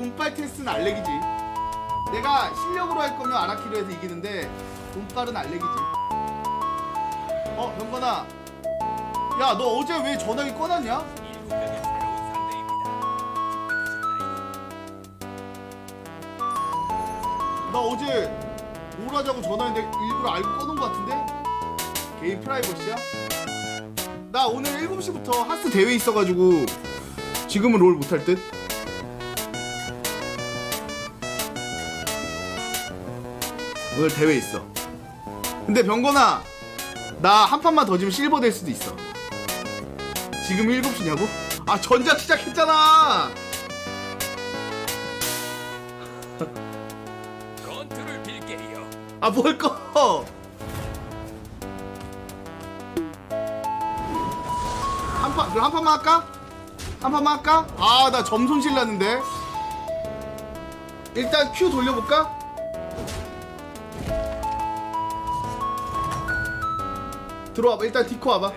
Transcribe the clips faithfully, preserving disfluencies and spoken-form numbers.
운빨 테스트는 알렉이지. 내가 실력으로 할 거면 아라키로 해서 이기는데 운빨은 알렉이지. 어, 병건아. 야, 너 어제 왜 전화기 꺼놨냐? 나 어제 뭘 하자고 전화했는데 일부러 알고 꺼놓은 거 같은데? 개인 프라이버시야? 나 오늘 일곱 시부터 하스 대회 있어가지고 지금은 롤 못할 듯? 오늘 대회 있어. 근데 병건아, 나 한 판만 더 지면 실버 될 수도 있어. 지금 일곱 시냐고? 아, 전작 시작했잖아! 전투를 빌게요. 아, 뭘 꺼! 한 판, 그럼 한 판만 할까? 한 판만 할까? 아, 나 점 손실 났는데. 일단 Q 돌려볼까? 들어와봐. 일단 디코 와봐.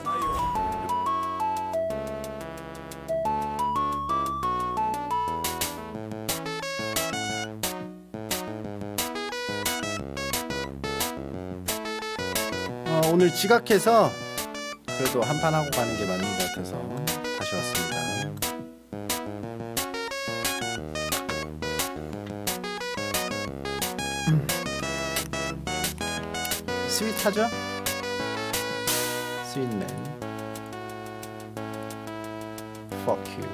어, 오늘 지각해서 그래도 한판 하고 가는 게 맞는 것 같아서 다시 왔습니다. 음. 스윗하죠? 스윗맨. Fuck you.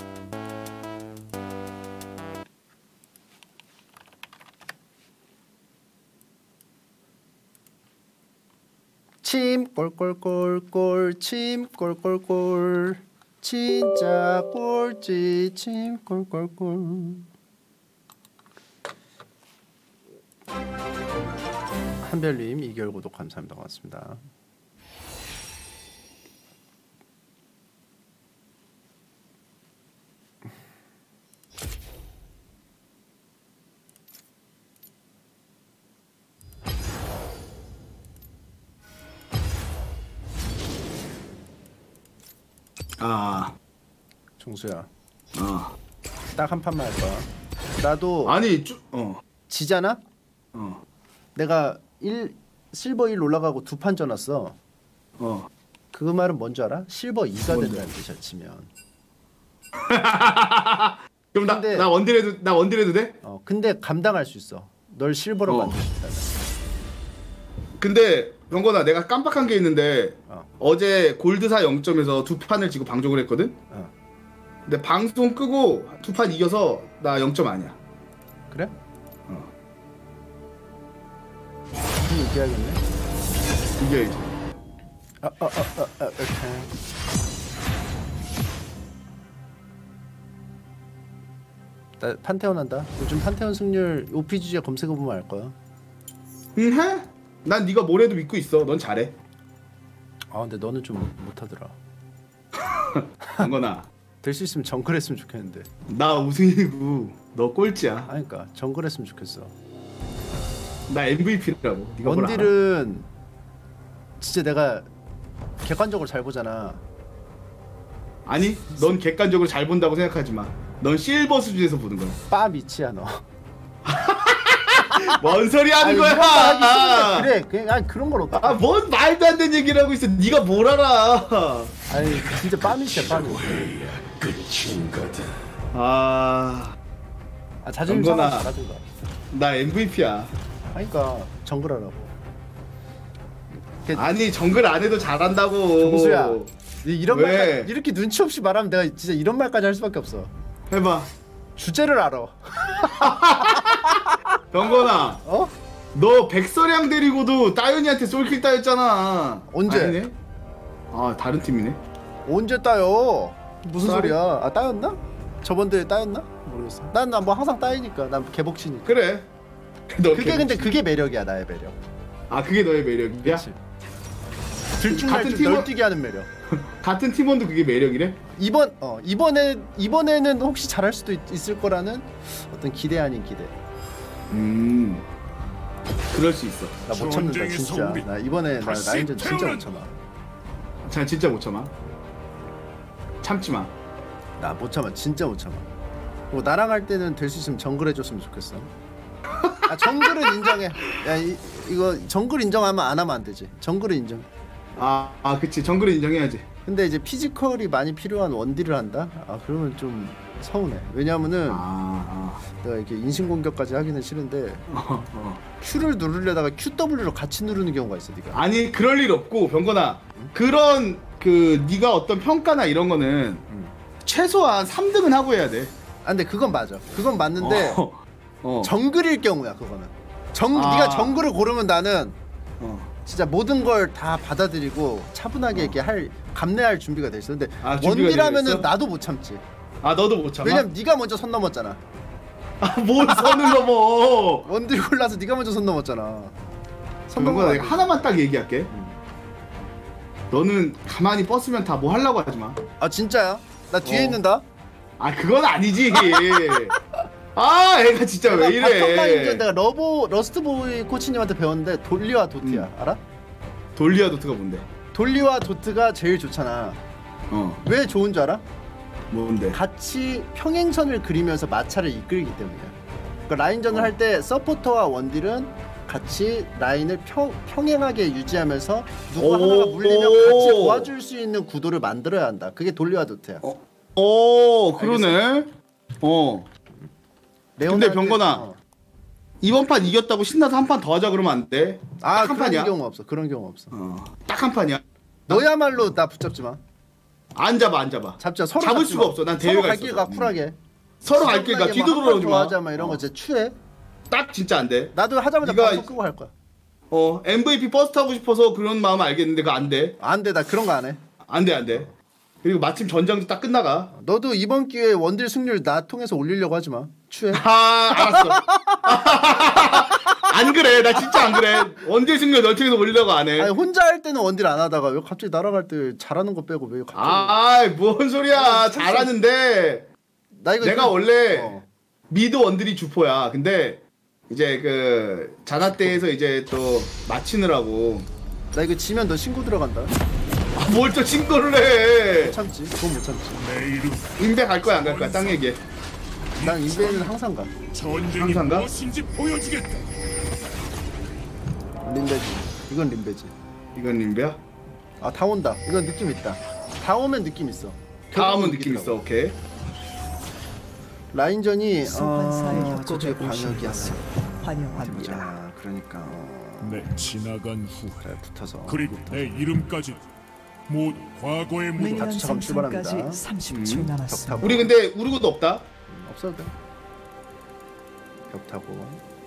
침 꼴꼴꼴꼴 침 꼴꼴꼴 진짜 꼴찌 침 꼴꼴꼴. 한별님 이 개월 구독 감사합니다. 고맙습니다. 아, 종수야. 어. 딱 한 판만 할 거야. 나도 아니, 쭈, 어. 지잖아? 어. 내가 일 실버 일 올라가고 두 판 져놨어. 어. 그 말은 뭔지 알아? 실버 이가 뭔데? 된다는 뜻이야, 치면. 그럼 나, 근데- 나 원딜해도, 나 원딜해도 돼? 어, 근데 감당할 수 있어. 널 실버로 어. 만들 수 있다. 근데 병건아, 내가 깜빡한 게 있는데 어. 어제 골드사 영 점에서 두 판을 지고 방송을 했거든? 어. 근데 방송 끄고 두 판 이겨서 나 영 점 아니야. 그래? 어. 그럼 이겨야겠네. 이겨야지. 아, 아, 아, 아, 아, 오케이. 나 판테온 한다. 요즘 판테온 승률 오피지에 검색해보면 알 거야. 응 해? 난 네가 뭘 해도 믿고 있어. 넌 잘해. 아 근데 너는 좀 못하더라. 병건아, 될 수 있으면 정글 했으면 좋겠는데. 나 우승이고 너 꼴찌야. 아니 그니까 정글 했으면 좋겠어. 나 엠브이피라고. 네가 뭘 알아? 원딜은 진짜 내가 객관적으로 잘 보잖아. 아니, 넌 객관적으로 잘 본다고 생각하지 마. 넌 실버 수준에서 보는 거야. 빠 미치야 너. 뭔 소리 하는 아니, 거야? 이런 거 하기 싫은데 그래. 그냥 아니 그런 걸 어떡해. 아, 뭔 말도 안 되는 얘기를 하고 있어. 네가 뭘 알아? 아니 진짜 빠 미치야 빠 미치. 끝인 거다. 아, 아 자존심 정건아. 상하지 말아든가. 나 엠브이피야. 그러니까 정글 하라고. 아니, 정글 안 해도 잘한다고. 정수야. 이런 왜? 말까지 이렇게 눈치 없이 말하면 내가 진짜 이런 말까지 할 수밖에 없어. 해봐. 주제를 알아. 병건아, 어? 너 백설양 데리고도 따윤이한테 솔킬 따였잖아. 언제? 아니네? 아, 다른 팀이네. 언제 따요? 무슨 쌀이? 소리야? 아 따였나? 저번 대회 따였나? 모르겠어. 난 뭐 항상 따이니까. 난 개복치니까. 그래. 너 그게 근데 그게 매력이야 나의 매력. 아, 그게 너의 매력이야? 그치? 들쭉날쭉 같은 팀원- 널뛰게 하는 매력. 같은 팀원도 그게 매력이래? 이번 어 이번에 이번에는 혹시 잘할 수도 있, 있을 거라는 어떤 기대 아닌 기대. 음, 그럴 수 있어. 나 못 참는다 전쟁의 진짜. 성비. 나 이번에 나 다시 라인전 진짜 못 태어난다. 참아. 자, 진짜 못 참아. 참지 마. 나 못 참아 진짜 못 참아. 뭐 나랑 할 때는 될 수 있으면 정글 해줬으면 좋겠어. 아 정글은 인정해. 야 이, 이거 정글 인정하면 안 하면 안 되지. 정글은 인정. 아, 아 그치 정글은 인정해야지. 근데 이제 피지컬이 많이 필요한 원딜을 한다? 아 그러면 좀 서운해. 왜냐면은 아, 아. 내가 이렇게 인신공격까지 하기는 싫은데 어, 어. Q를 누르려다가 큐 더블유로 같이 누르는 경우가 있어 네가. 아니 그럴 일 없고 병건아 응? 그런 그 네가 어떤 평가나 이런 거는 응. 최소한 삼 등은 하고 해야 돼. 아 근데 그건 맞아. 그건 맞는데 어. 어. 정글일 경우야 그거는. 정 아. 네가 정글을 고르면 나는 어. 진짜 모든 걸 다 받아들이고 차분하게 어. 이렇게 할 감내할 준비가 돼 있어. 근데 아, 원딜하면은 나도 못 참지. 아 너도 못 참아? 왜냐면 네가 먼저 선 넘었잖아. 아 뭘 선을 넘어? 원딜 골라서 네가 먼저 선 넘었잖아. 선 넘어. 내가 하나만 딱 얘기할게. 응. 너는 가만히 뻗으면 다 뭐 하려고 하지 마. 아 진짜야? 나 뒤에 어. 있는다. 아 그건 아니지. 아 애가 진짜 왜 이래. 바텀라인 내가 러보 러스트보이 코치님한테 배웠는데 돌리와 도트야. 음. 알아? 돌리와 도트가 뭔데? 돌리와 도트가 제일 좋잖아. 어. 왜 좋은 줄 알아? 뭔데? 같이 평행선을 그리면서 마차를 이끌기 때문이야. 그러니까 라인전을 어. 할 때 서포터와 원딜은 같이 라인을 평, 평행하게 유지하면서 누구 하나가 물리면 같이 도와줄 수 있는 구도를 만들어야 한다. 그게 돌리와 도트야. 어. 오 그러네. 어. 근데 병건아 어. 이번 판 이겼다고 신나서 한 판 더 하자 그러면 안 돼. 아 그런 판이야? 경우 없어. 그런 경우 없어. 어. 딱 한 판이야. 너야말로 나 붙잡지 마. 안 잡아 안 잡아. 잡자. 서로 잡을 잡지 수가 마. 없어. 난 대회가 갈 길가 있어. 쿨하게. 서로 갈 길가 뒤도 돌아오지 마. 하자 막 이런 거 진짜 추해. 딱 진짜 안 돼. 나도 하자마자 방송 끄고 할 거야. 어 엠브이피 버스트 하고 싶어서 그런 마음 알겠는데 그거 안 돼. 안 돼. 나 그런 거 안 해. 안 돼 안 돼. 그리고 마침 전장도 딱 끝나가. 너도 이번 기회에 원딜 승률 나 통해서 올리려고 하지 마. 추해. 아 알았어. 안 그래. 나 진짜 안 그래. 원딜 승률 널 통해서 올리려고 안 해. 아니 혼자 할 때는 원딜 안 하다가 왜 갑자기 날아갈 때 잘하는 거 빼고 왜 갑자기. 아이 뭔 소리야. 아, 잘하는데. 나 이거 내가 이거... 원래 어. 미드 원딜이 주포야. 근데 이제 그 자나때에서 이제 또 마치느라고. 나 이거 지면 너 신고 들어간다. 아, 뭘 또 신고를 해. 못 참지. 그건 못 참지. 인베 갈 거야 안 갈 거야? 딱 얘기해. 난 인베는 항상 가. 항상 가? 보여주겠다. 림베지. 이건 림베지. 이건 림베야? 아 다 온다. 이건 느낌 있다. 다 오면 느낌 있어. 다 오면 느낌 있어. 오케이. 라인전이 어... 저쪽에 방역이야. 환영합니다. 자, 그러니까 어... 내 지나간 후 그래, 붙어서 그리고 내 이름까지 모두 과거의 무덤. 다투차감 출발합니다. 삼십 초 음, 남았습니다. 우리 근데 우르고도 없다. 음, 없어도 돼. 벽 타고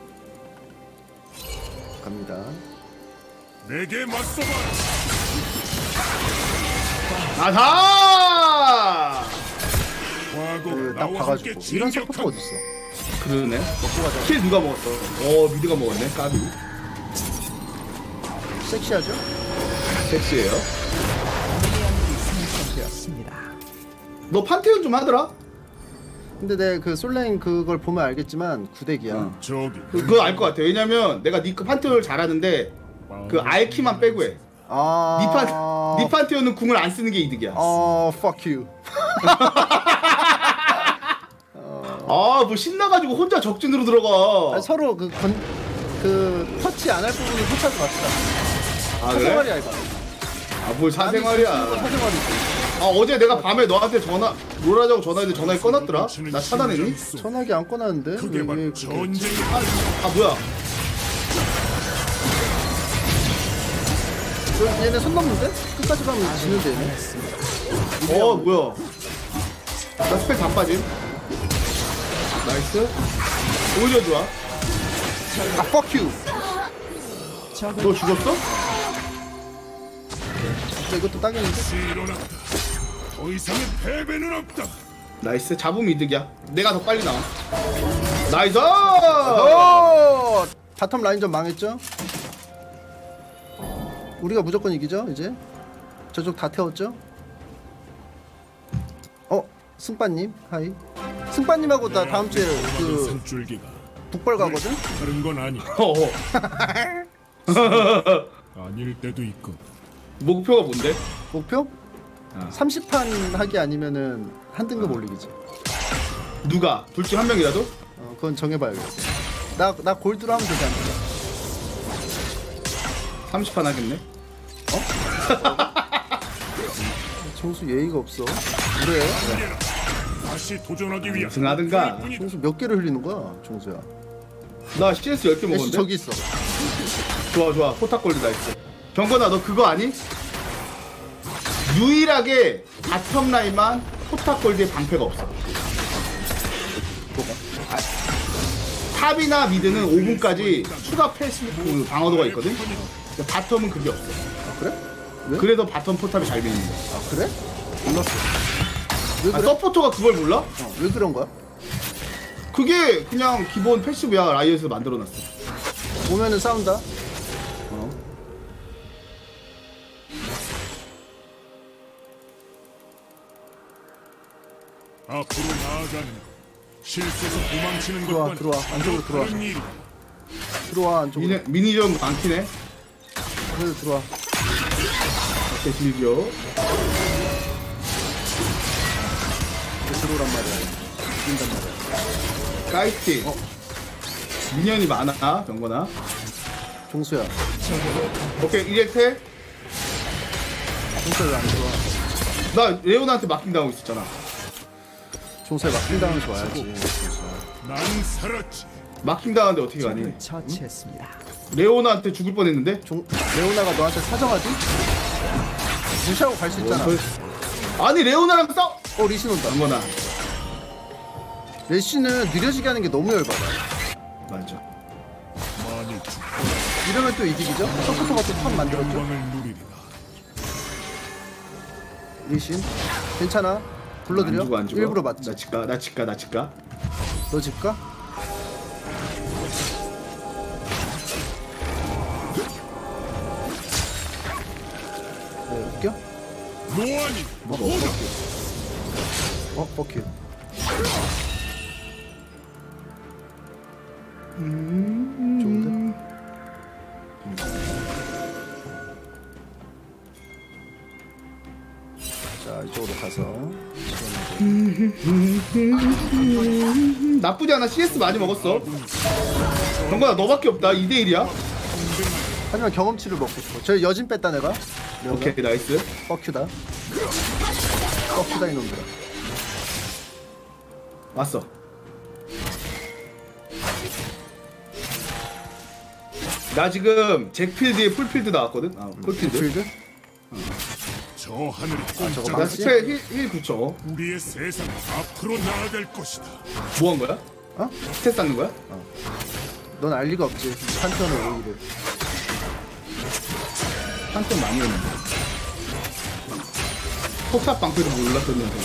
갑니다. 내게 맞서봐. 아하! 그 딱 봐가지고 이런 서포터 어딨어? 그러네. 먹고 가자. 킬 누가 먹었어? 어 미드가 먹었네. 까비. 섹시하죠? 섹시해요. 너 판테온 좀 하더라? 근데 내 그 솔랭 그걸 보면 알겠지만 구대기야. 응. 저기. 그거 알 것 같아. 왜냐면 내가 니그 판테온을 잘하는데 그 알키만 빼고 해. 아. 니 판, 니 판테온은 궁을 안 쓰는 게 이득이야. 어, fuck you. 아, 뭐 신나가지고 혼자 적진으로 들어가. 아니, 서로 그 건, 그 터치 안 할 부분을 터치하고 갑시다. 아, 사생활이야 이거. 아, 뭘 사생활이야. 사생활이. 아, 어제 내가 밤에 너한테 전화 롤하자고 전화했는데 전화기 꺼놨더라. 나 차단했니? 전화기 안 꺼놨는데. 그게 바로 전쟁. 아, 아 뭐야? 저 얘네 손 넘는데? 끝까지 가면 지는데 얘네. 어, 뭐야? 나 스펙 다 빠짐. 나이스. 오히려 좋아. 아, fuck you. 너 죽었어? 자, 이것도 딱이는데? 더 이상의 패배는 없다. 나이스. 잡으면 이득이야. 내가 더 빨리 나와. 나이스! 오! 바텀 라인전 망했죠? 우리가 무조건 이기죠, 이제? 저쪽 다 태웠죠? 어? 승빠님, 하이. 승빠님하고 나 다음 주에 그 북벌 가거든? 다른 건 아니. 아닐 때도 있고. 목표가 뭔데? 목표? 어. 삼십 판 하기 아니면은 한 등급 어. 올리기지. 누가? 둘 중 한 명이라도? 어, 그건 정해봐야겠어. 나, 나 골드로 하면 되지 않을까? 삼십 판 하겠네. 정수 예의가 없어. 그래? 다시 도전하기 위한 우승하든가. 정수 몇 개를 흘리는 거야, 정수야? 나 씨에스 열 개 애쉬 먹었는데? 저기 있어. 좋아 좋아 포탑골드 나이스. 경건아 너 그거 아니? 유일하게 바텀 라인만 포탑골드에 방패가 없어. 뭐가? 탑이나 미드는 오 분까지 추가 패시브 방어도가 있거든? 근데 바텀은 그게 없어. 아, 그래? 왜? 그래서 바텀 포탑이 잘 밀리는 거야. 아, 그래? 몰랐어. 왜 아, 그래? 서포터가 그걸 몰라? 어, 왜 그런 거야? 그게 그냥 기본 패시브야. 라이엇에서 만들어놨어. 보면은 싸운다. 어. 앞으로 나아가는 것. 실수에서 도망치는 들어와, 것과는 들어와. 안쪽으로 들어와. 다른 일이다. 들어와, 안쪽으로. 미니, 미니전 많긴 해. 그래도 들어와. 어때 딜죠? 이제 들어오란 말이야. 이긴단 말이야. 까이팅. 어. 미니언이 많아 경건아. 종수야. 오케이 이랬대. 종수야 왜 안 들어와? 나 레오나한테 맡긴다고 있었잖아. 종수야 막힌다면 좋아야지. 난 살았지. 맡긴다는데 어떻게 가니? 처치했습니다. 레오나한테 죽을 뻔했는데? 종, 레오나가 너한테 사정하지? 무시하고 갈 수 있잖아. 아니 레오나랑 싸. 어, 리신 온다. 경건아. 레시는 느려지게 하는 게 너무 열받아. 맞아. 만일 죽 이러면 또 이득이죠? 서포터가 또 탑 만들었죠? 영광을 누리리라. 리신 괜찮아. 불러드려. 안 주고 안 주고. 일부러 맞지. 나 집가 나 집가 나 집가. 너 집가? 네, 웃겨? 노아니 뭐가 오다. 어? 버큐. 좋은데? 자, 이쪽으로 가서 음, 나쁘지 않아. 씨에스 많이 먹었어. 경건아 너밖에 없다. 이 대 일이야. 하지만 경험치를 먹고 싶어. 저 여진 뺐다 내가. 오케이 나이스. 버큐다. 버큐다 이놈들아. 왔어. 나 지금 잭필드에 풀필드 나왔거든. 아 풀필드. 필드? 저 하늘이 저거 꼼짝 나 망치? 스펠 힐, 힐 붙여. 우리의 세상 앞으로 나아갈 것이다. 뭐 한 거야? 어? 스탯 쌓는 거야? 넌 알 리가 없지. 판테온의 오일을. 한점 많이 오는데. 포탑 방패도 몰랐었는데.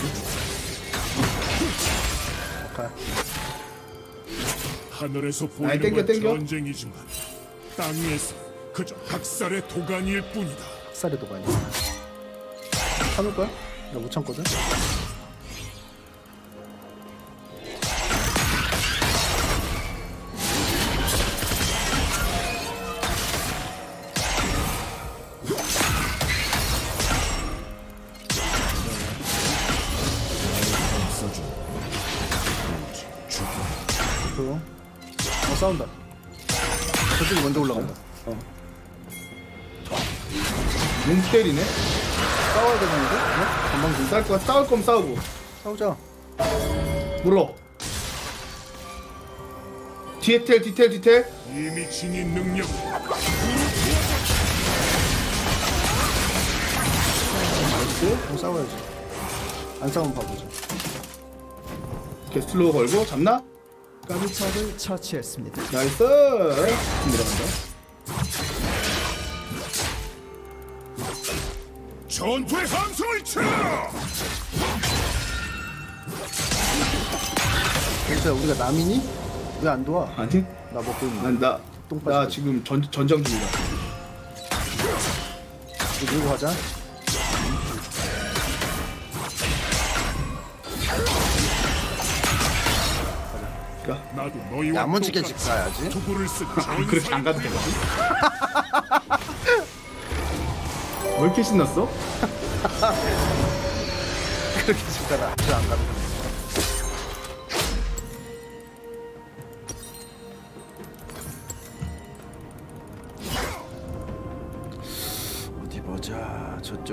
가. 하늘에서 아이, 보이는 땡겨, 건 땡겨. 전쟁이지만 땅 위에서 그저 학살의 도가니일 뿐이다. 흑살의 도가니. 참을 거야? 나 못 참거든. 그. 어, 싸운다. 저쪽이 먼저 올라간다. 어. 몸 때리네. 싸워야 되는데? 어? 건방 진 싸울 거야. 싸울 거면 싸우고. 싸우자. 물어. 디테일 디테일 디테일. 이미 지닌 능력 좀 싸워야지. 안 싸우면 바보지. 게스트로 걸고 잡나? 까비. 적을 처치했습니다. 나이스. 들어간다. 전투의 함성을 치라. 그래서 우리가 남이니? 왜 안 도와? 아니? 나 먹고 있는. 난 나. 똥 나 빠지고. 지금 전 전장 중이다. 이거 밀고 가자. 야, 나도 너희와 야무지게 똑같이 집 가야지. 투구를 쓴 그렇게 안 가도 전설. 되거든. 왜 이렇게 신났어? 그렇게 집 가라. 저안 가도 돼.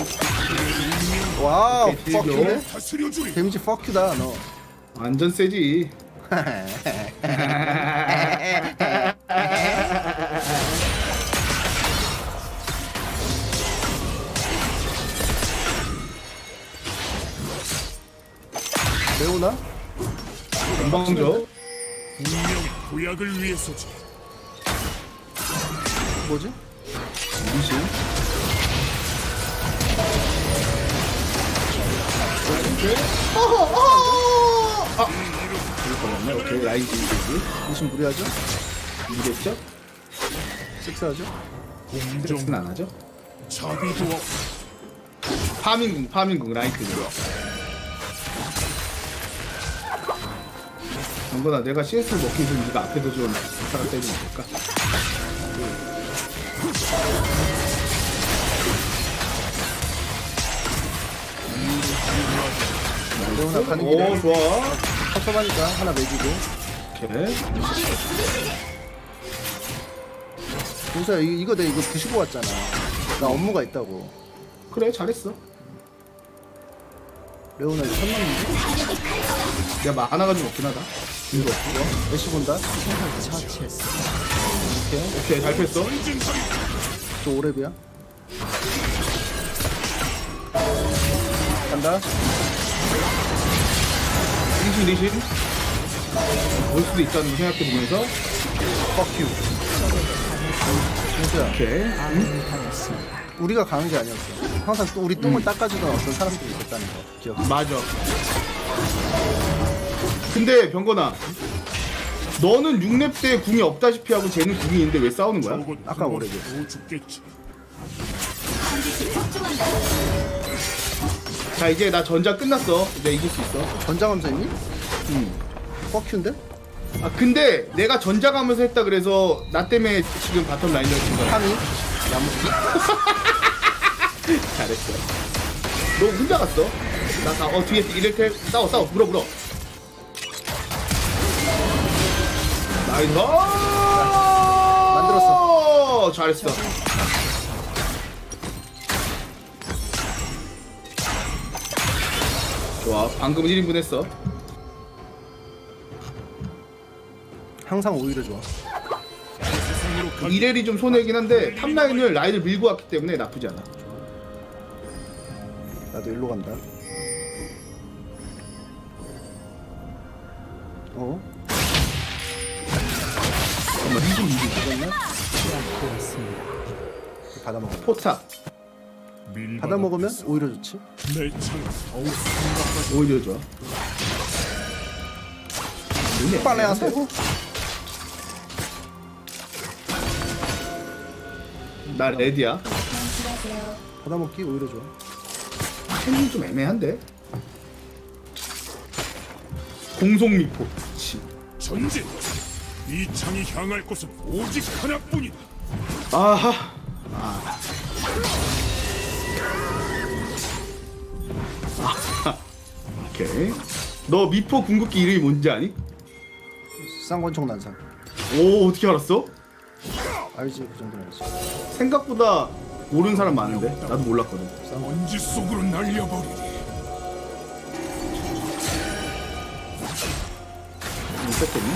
와우, 오케이, 딜교. 퍽큐네? 다스려주리. 데미지 퍽큐다, 너. 완전 세지. 레오나? 건방져. 운명의 도약을 위해서지. 뭐지? 무시. 아! 잠깐만요. 오케이, 라인 지우기. 무슨 무리하죠? 이랬죠? 섹스하죠? 섹스는 안 하죠? 자비도 없. 파밍궁, 파밍궁, 라이트로. 정건아, 내가 씨에스를 먹기 전에 네가 앞에서 좀 사람 때리면 될까? 레오나 가는 길에 오, 좋아. 섭섭하니까 하나 매기고. 오케이. 동서야, 이거, 이거 내가 이거 부시고 왔잖아. 나 업무가 있다고. 그래, 잘했어. 레오나 이거 선남인데? 내가 많아가지고 없긴 하다. 이거 없고. 애쉬 본다. 처치했습니다. 오케이. 오케이, 잘 뺐어. 저 오랩이야. 간다. 리신, 리신. 올 수도 있다는 거 생각해보면서. 퍽큐. 동서야, 오케이. 아군이 당했습니다. 우리가 강한 게 아니었어. 항상 또 우리 똥을 닦아주던 어떤 사람들이 있었다는 거 기억. 맞아. 근데 병건아, 너는 육 렙 때 궁이 없다시피 하고 쟤는 궁이 있는데 왜 싸우는 거야? 저건 아까 한번 오래돼. 더 죽겠지. 자, 이제 나 전자 끝났어. 이제 이길 수 있어. 전장하면서 했니? 응. 퍽큐인데? 아 근데 내가 전자 가면서 했다 그래서 나 때문에 지금 바텀 라인을 친 거야. 함이? 야무지. 잘했어. 너 혼자 갔어? 나, 나, 어, 뒤에 이렇게 싸워, 싸워, 물어, 물어. 나이스. 만들었어. 잘했어. 좋아, 방금 일 인분 했어. 항상 오히려 좋아. 세상으로 가. 이렐이 좀 손해긴 한데 탑라인을 라인을 밀고 왔기 때문에 나쁘지 않아. 나도 일로 간다. 어? 잠깐만, 리좀 리좀. 이겼나? 되었습니다. 받아 먹어. 포탑. 받아 먹으면 오히려 좋지. 내 창. 어우 생각까지. 오히려 좋아. 빨래 안 되고. 나 레디야. 받아 먹기 오히려 좋아. 템이 좀 애매한데. 공속 미포. 그치. 전진. 이 창이 향할 곳은 오직 하나뿐이다. 아하. 아. 아하. 오케이. 너 미포 궁극기 이름이 뭔지 아니? 쌍권총 난상. 오, 어떻게 알았어? 알지, 그 정도는 알지. 생각보다 모르는 사람 많은데 나도 몰랐거든. 먼지 속으로 날려버리리. 이 뺐겠니?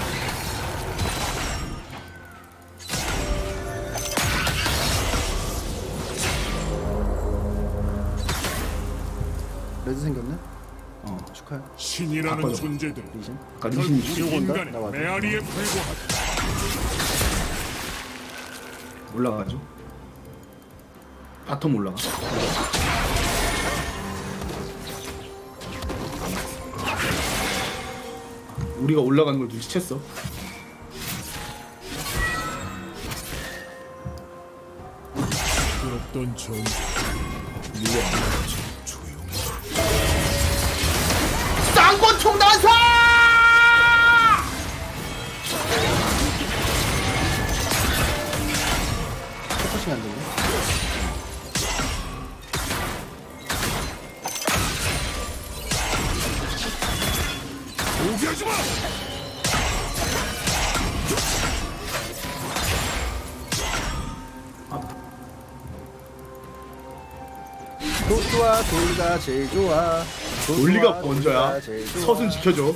레드 생겼네? 어. 축하해. 신이라는 바꿔줘. 존재들. 리신. 아까 결국 리신이 우리 온다? 인간의 나 와줘. 메아리에 불과하다. 올라가죠. 바텀 올라가. 우리가 올라가는 걸 눈치챘어. 어떤 전 쌍권총 난사! 포커싱 안 되네. 포기하지 마! 도수와 돌리가 제일 좋아. 도수와 논리가 먼저야. 돌리가 제일 좋아. 서순 지켜줘.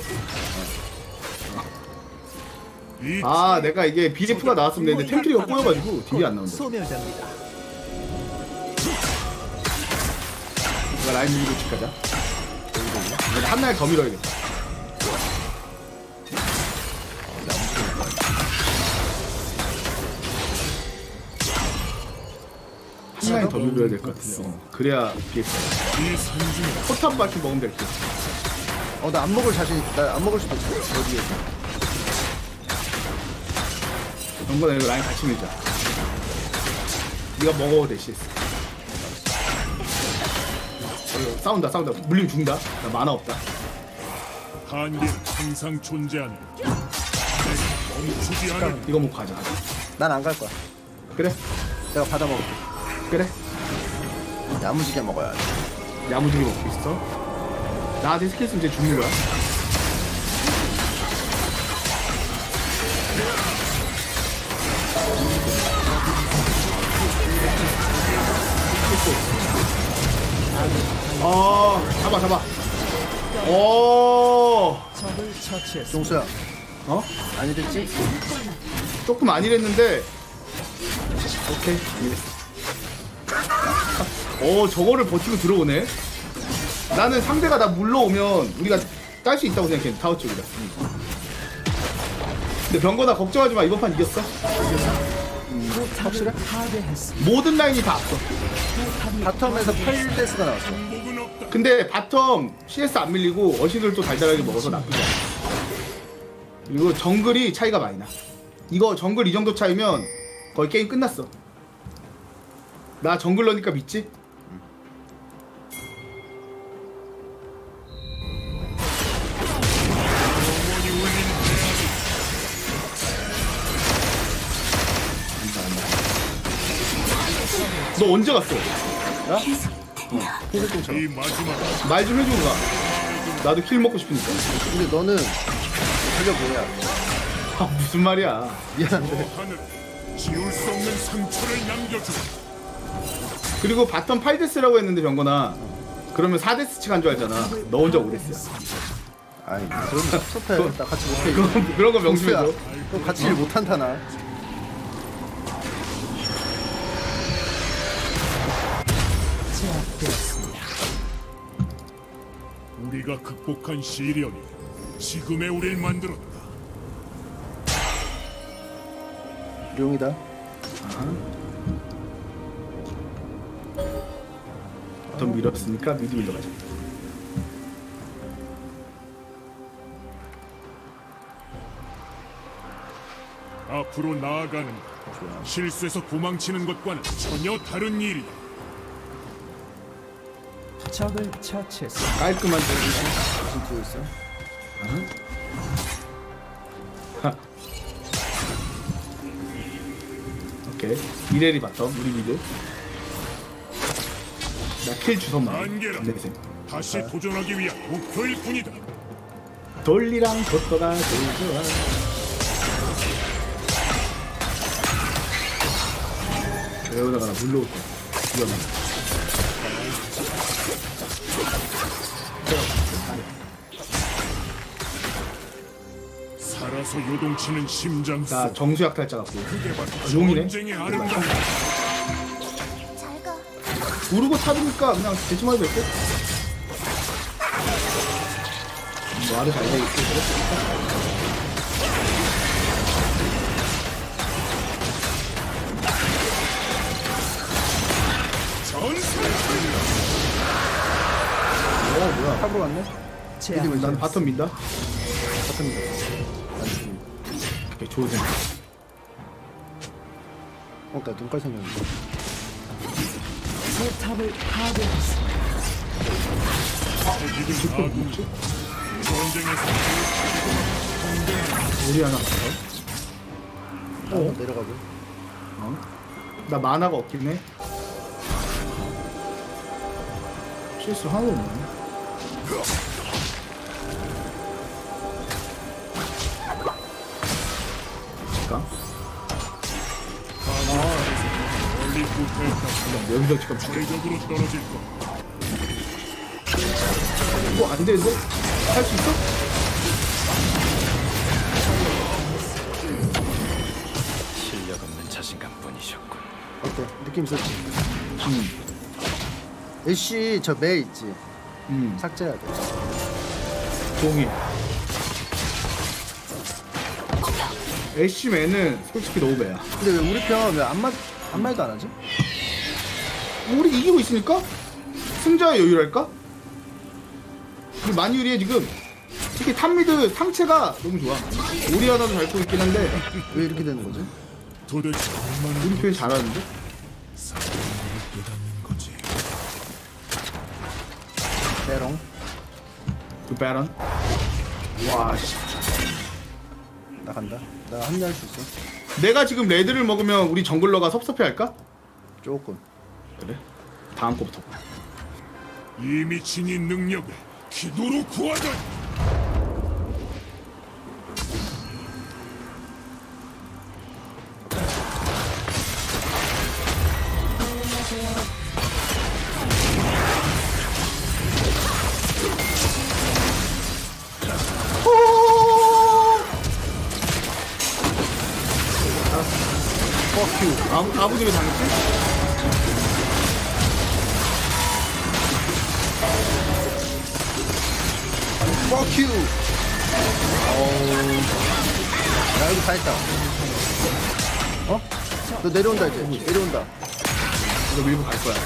이 아 내가 이게 비리프가 나왔으면 되는데 템트리가 꼬여가지고 딜이 안 나온다. 소멸됩니다. 내가 라인 밀고 집 가자. 내가 한 날 더 밀어야겠다. 한 날 더 밀어야 될 것 같은데. 어, 그래야 비에프. 이 산중에 포탑 바퀴 먹으면 될 듯. 어, 나 안 먹을 자신 있다. 나 안 먹을 수도 있어. 어디에서? 정보나 이거 라인 같이 밀자. 네가 먹어 대시. 어, 싸운다 싸운다. 물리면 죽는다. 나 만화 없다. 한계 항상 존재하는 내가 멈추지 않을 이거 먹고 가자. 가자. 난 안 갈 거야. 그래 내가 받아 먹을게. 그래. 야무지게 먹어야 돼. 야무지게 먹고 있어. 나한테 스킬 쓰면 이제 죽는 거야. 아 잡아 잡아. 오 적을 처치했습니다. 종수야, 어? 안 이랬지? 조금 아니랬는데 오케이 오 저거를 버티고 들어오네. 나는 상대가 나 물러오면 우리가 딸 수 있다고 생각해. 타워 쪽이다. 근데 병거다 걱정하지 마. 이번 판 이겼어. 확실해? 파괴했습니다. 모든 라인이 다 앞서. 바텀에서 팔 데스가 나왔어. 목은 없다. 근데 바텀 씨에스 안 밀리고 어시들도 달달하게 먹어서 나쁘지 않아. 그리고 정글이 차이가 많이 나. 이거 정글 이 정도 차이면 거의 게임 끝났어. 나 정글러니까 믿지? 영원히 울리는 너 언제 갔어? 이 마지막 말 좀 해주고 가. 나도 킬 먹고 싶으니까. 근데 너는 그게 뭐야? 아 무슨 말이야. 미안한데. 하늘 지울 수 없는 상처를 남겨주고 그리고 바텀 팔 데스라고 했는데 병건아 그러면 사 데스 치간 줄 알잖아. 너 혼자 오 데스야. 아이, 그럼 섭섭해. 나 같이 못해. 그런, 그런 거 종수야, 명심해줘. 너 같이 일 못한다 나. 제압되었습니다. 우리가 극복한 시련이 지금의 우리를 만들었다. 룡이다. 더 밀었으니까 미드 밀러가자. 앞으로 나아가는 것, 실수에서 도망치는 것과는 전혀 다른 일이다. 적을 처치했습니다. 깔끔한 무슨 뛰고 있어? 오케이. 이레리 바텀 우리 미드. 나 킬 주선만. 안개라. 내생. 다시 도전하기 위한 목표일 뿐이다. 돌리랑 버터가 제일 좋아. 여기다가 나 물러올 거야. 위험해. 살아서 요동치는 심장 나 속 정수약 탈자 갖고. 그게 바로 아, 용이네. 전쟁의 아름다움. 잘가. 모르고 타드니까 그냥 대충 해도 될거. 말을 잘 되겠지. 어 뭐야? 탑으로 갔네? 제압. 난 바텀 민다. 바텀이다. 안 죽임. 오케이, 좋은 생각. 어, 나 눈깔 생겼는데. 포탑을 파괴했습니다. 지금 아군이 전쟁에서 우리 하나 가요? 어? 내려가고. 어? 나 만화가 없긴 해. 실수 하나도 없네. 잠깐. 멀리 후퇴했다. 여기서 지금 죽여. 대적으로 떨어질 것. 뭐 안 되는데? 할 수 있어? 실력 없는 자신감뿐이셨군. 어때? 느낌 있었지? 음. 애쉬 저 매 있지? 음. 삭제해야 돼. 동의. 애쉬맨은 솔직히 너무 매야. 근데 왜 우리 편 왜 아무 말, 아무 말도 안 하지? 우리 이기고 있으니까? 승자의 여유랄까? 우리 많이 유리해 지금. 특히 탑미드 상체가 너무 좋아. 오리아나도 잘 쏘고 있긴 한데 왜 이렇게 되는 거지? 도대체 얼마나 우리 편이 잘하는데? 깨닫는 거지. 빼롱. 그 베런. 와 씨. 나 간다. 나 합류할 수 있어. 내가 지금 레드를 먹으면 우리 정글러가 섭섭해할까? 조금. 그래? 다음 거부터 봐. 이미 지닌 능력을 기도로 구하던. 퍼큐. 아부, 아부님이 당했지? Fuck you. 어우. 야 여기 다 있다. 어? 너 내려온다 이제. 내려온다. 이거 밀고 갈 거야.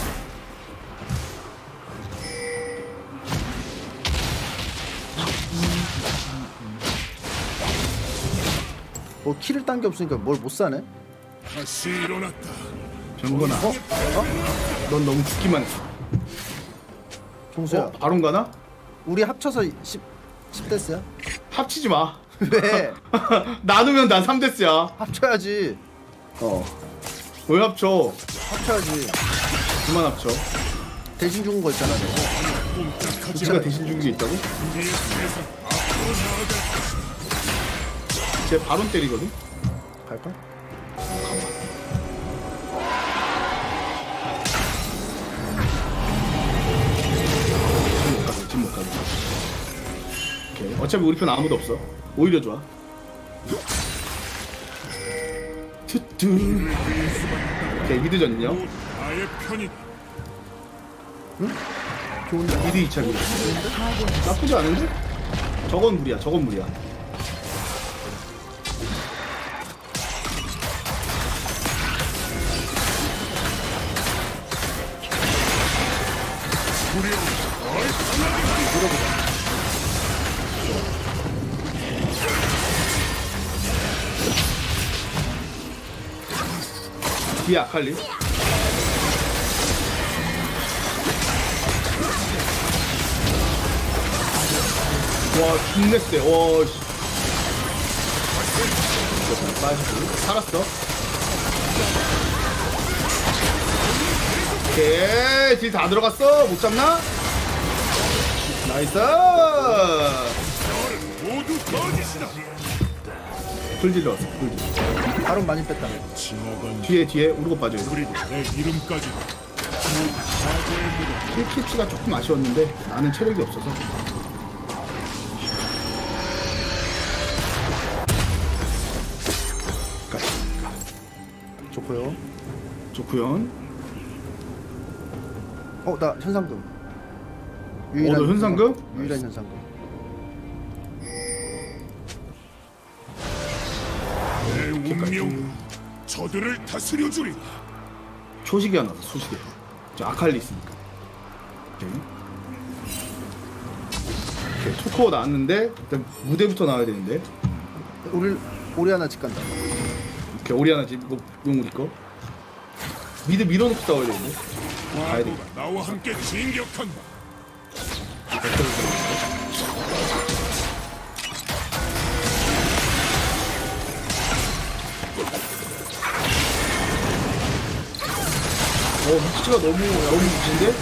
뭐 키를 딴 게 없으니까 뭘 못 사네? 다시 일어났다. 병건아. 어? 어? 넌 너무 죽기만 했어. 종수야. 어? 바론 가나? 우리 합쳐서 십, 십 데스야? 합치지 마. 왜? 나누면 난 삼 데스야. 합쳐야지. 어. 왜 합쳐? 합쳐야지. 그만 합쳐. 대신 죽은 거 있잖아. 너. 꼼짝하지 우리가 대신 죽은 게 있다고? 우리의 세상 앞으로 나아갈 쟤 바론 때리거든? 갈까? 지금 못 가게, 지금 못 가게. 오케이. 어차피 우리 편 아무도 없어. 오히려 좋아. 투투. 오케이, 미드전요. 곧 나의 편이다. 좋은데? 미드 이 차기. 나쁘지 않은데? 저건 무리야, 저건 무리야. 뒤에 아칼리. 와, 존나 세. 와, 씨. 빠지고. 살았어. 오케이. 딜 다 들어갔어. 못 잡나? 나이스. 모두 거짓이다. 불딜 넣었어. 불딜. 바로 많이 뺐다. 지나간 뒤에, 뒤에. 우르고 빠져요. 그리고 내 이름까지 사고의 무덤. 힐키치가 조금 아쉬웠는데 나는 체력이 없어서. 좋고요. 좋구요. 어, 나 현상금. 어, 너 현상금? 유일한 현상금. 내 운명 저들을 다스려주리. 초식이 하나 더, 초식이. 저 아칼리 있으니까. 오케이. 오케이, 초코어 나왔는데 일단 무대부터 나와야 되는데. 우리 우리 하나 집 간다. 오케이, 오리아나 집, 이거 용 우리 거. 미드 밀어놓고 싸워야 되는데. 가야 돼. 과거가 나와 함께 진격한다. 어, 위치가 너무 너무 무신데?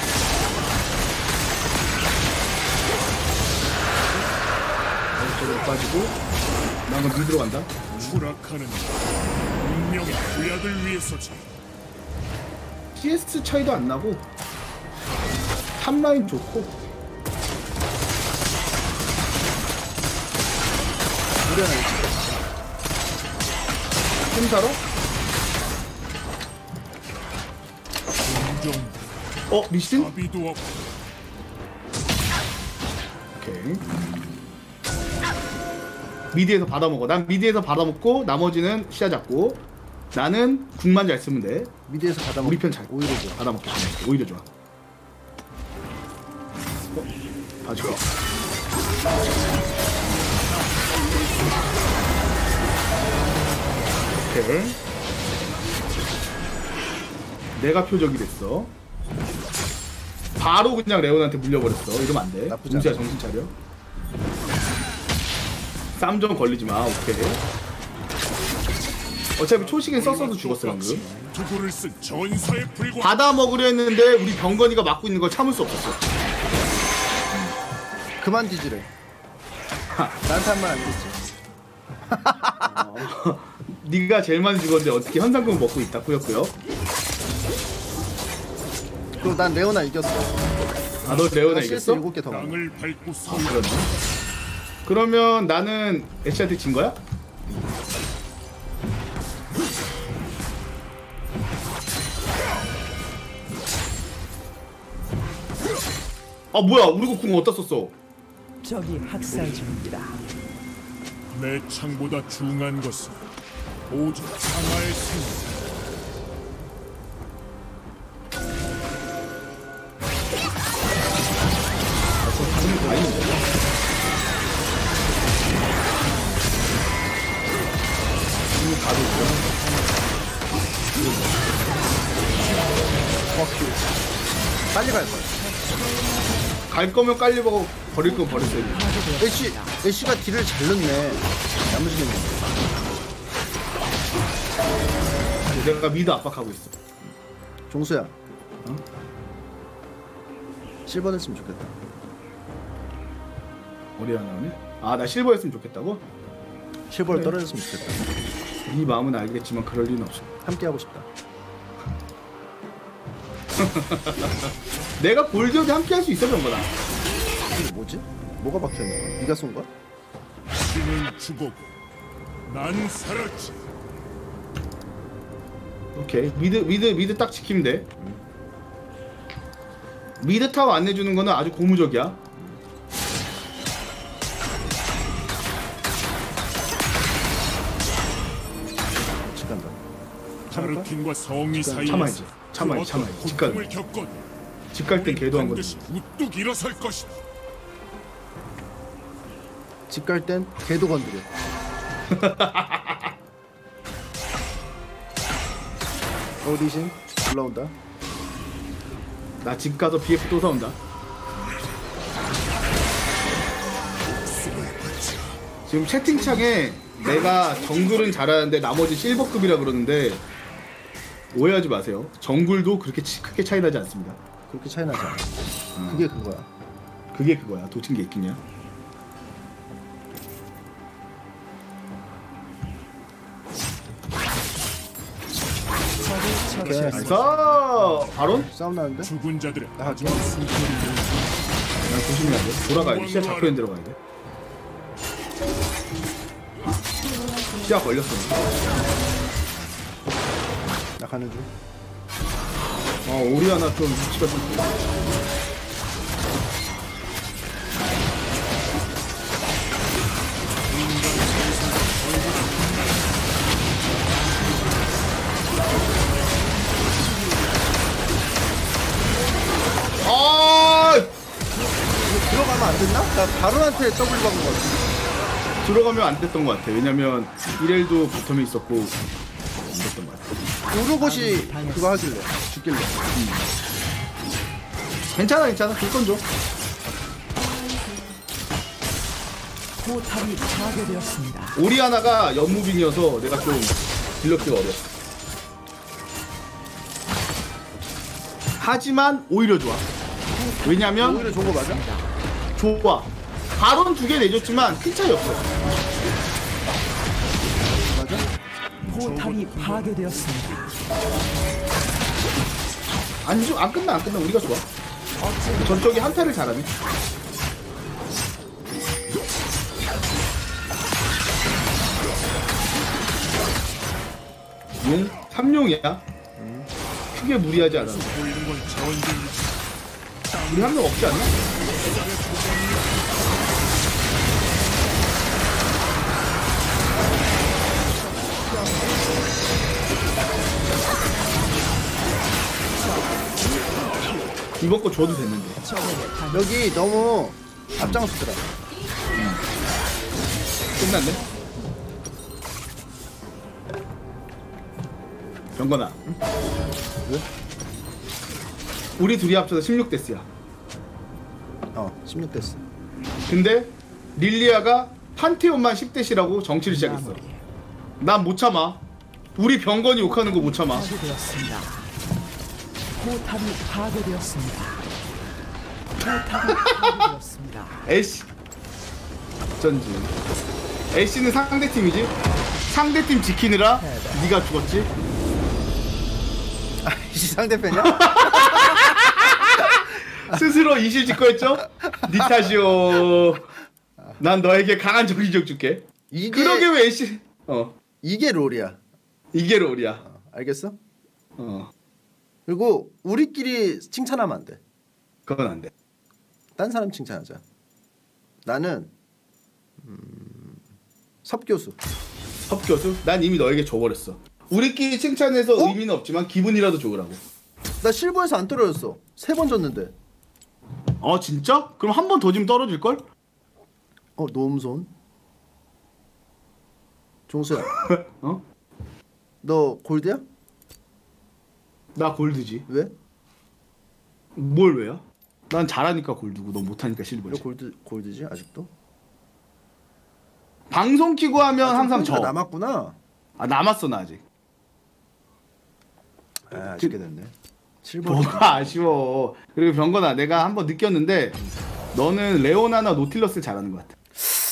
저기 빠지고 나 그럼 미드로 간다. 추락하는 운명의 구약을 위해서지. 씨에스 차이도 안 나고 탑라인 좋고 무리하나 있지. 템 사러? 인정 어? 리신? 자비도 없고 오케이. 미드에서 받아먹어. 난 미드에서 받아먹고 나머지는 시야 잡고 나는 궁만 잘 쓰면 돼. 미드에서 받아먹. 우리 편 잘 오히려 좋아. 받아먹게. 오히려 좋아. 어? 봐줘. 오케이. 내가 표적이 됐어. 바로 그냥 레온한테 물려버렸어. 이러면 안 돼. 나쁘지 동시야 않아. 정신 차려. 쌈좀 걸리지 마. 오케이. 어차피 초식엔 썼어도 죽었어 방금. 투구를 쓴 전사에 불과. 받아 먹으려 했는데 우리 병건이가 막고 있는 걸 참을 수 없었어. 그만 뒤지래. 나한테 한 말 안 됐지. 네가 제일 많이 죽었는데 어떻게 현상금 먹고 있다 꾸역꾸역. 그리고 난 레오나 이겼어. 아 너 레오나 씨에스 이겼어? 일곱 개 더. 많아. 땅을 밟고 서. 그러네. 그러면 나는 애쉬한테 진 거야? 아 뭐야 우리 거 궁 어디다 썼어? 적이 학살 중입니다. 내 창보다 중한 것은 오직 상하의 생명. 궁이 다 있는데. 궁이 다도 있어. 빨리 갈 거야. 갈 거면 깔리고 버릴 거면 버렸어야 돼. 애쉬 애쉬가 딜을 잘 넣네. 야무지겠네. 내가 미드 압박하고 있어. 종수야. 어? 실버 됐으면 좋겠다. 어디 안 나오네? 아 나 실버였으면 좋겠다고? 실버를 그래. 떨어졌으면 좋겠다. 네 마음은 알겠지만 그럴 리는 없어. 함께 하고 싶다. 내가 골드한테 함께 할 수 있어 정거다. 이게 뭐지? 뭐가 박혀있는 거야? 네가 쏜 거야? 신은 죽었고 난 살았지. 오케이 미드 미드 미드 딱 지키면 돼. 미드 타워 안 내주는 거는 아주 고무적이야. 집 간다. 타르킨과 성이 사이에서 참아야지. 참아야지, 그 어떤 참아야지. 집 고통을 가는 겪거든 집 갈 땐 걔도 한 거지. 반드시 우뚝 일어설 것이다. 집 갈 땐 개도 건드려. 어디신? 올라온다. 나 집 가서 비에프 또 사온다. 지금 채팅창에 내가 정글은 잘하는데 나머지 실버급이라 그러는데 오해하지 마세요. 정글도 그렇게 치- 크게 차이 나지 않습니다. 그렇게 차이 나지 않아. 그게 그거야. 그게 그거야. 도친 게 있겠냐? 적을 오케이. 처치했습니다. 나이스! 바론? 싸움 나는데? 죽은 자들의 나 할게. 난 조심해야 돼. 돌아가야 돼. 시야 잡혀 있는 데로 가야 돼. 시야 걸렸어. 나 가는 중. 어, 오리아나 좀 위치가 좀. 좋아. 아! 이거 들어가면 안 됐나? 나 바론한테 더블 박은 거 같아. 들어가면 안 됐던 것 같아. 왜냐면 이렐도 바텀에 있었고 안 됐던 것 같아. 우르곳이 그거 하길래 죽길래. 괜찮아 괜찮아 줄건 줘. 포탑이 파괴되었습니다. 오리아나가 연무빙이어서 내가 좀 딜러키가 어려웠어. 하지만 오히려 좋아. 왜냐면 오히려 좋은 거 맞아? 좋아. 발언 두 개 내줬지만 큰 차이 없어. 맞아? 포탑이 파괴되었습니다. 안, 주, 안 끝나 안 끝나 우리가 좋아. 저쪽이 한타를 잘하네. 용? 삼용이야? 크게 무리하지 않아. 보이는 건 전쟁이 우리 한 명 없지 않나? 이번 거 줘도 됐는데. 여기 너무 앞장서더라. 끝났네. 병건아. 왜? 우리 둘이 합쳐서 십육 데스야. 어, 십육 됐어. 근데 릴리아가 판테온만 십 데시라고 정치를 시작했어. 난 못 참아. 우리 병건이 욕하는 거 못 참아. 파괴되었습니다. 포탑이 파괴되었습니다. 포탑이 파괴되었습니다. 애쉬 전지. 애쉬는 상대 팀이지. 상대 팀 지키느라 네가 죽었지. 아, 이 상대편이야? 스스로 이실 짓고 했죠? 니 탓이오. 난 너에게 강한 정신적 줄게. 이게 그러게 왜 애쉬? 어 이게 롤이야. 이게 롤이야. 어, 알겠어? 어 그리고 우리끼리 칭찬하면 안 돼. 그건 안 돼. 딴 사람 칭찬하자. 나는 음, 섭 교수. 섭 교수? 난 이미 너에게 줘버렸어. 우리끼리 칭찬해서 어? 의미는 없지만 기분이라도 줘라고. 나 실버에서 안 떨어졌어. 세 번 졌는데. 어 진짜? 그럼 한 번 더 지면 떨어질 걸? 어, 노음손. 종수야, 어? 너 골드야? 나 골드지. 왜? 뭘 왜요? 난 잘하니까 골드고 너 못하니까 왜 실버지. 골드 골드지 아직도? 방송 키고 하면 아직 항상 포인트가 져. 남았구나. 아 남았어 나 아직. 아, 아쉽게 됐네. 실버. 뭐가 아쉬워. 그리고 병건아 내가 한번 느꼈는데 너는 레오나나 노틸러스를 잘하는 것 같아.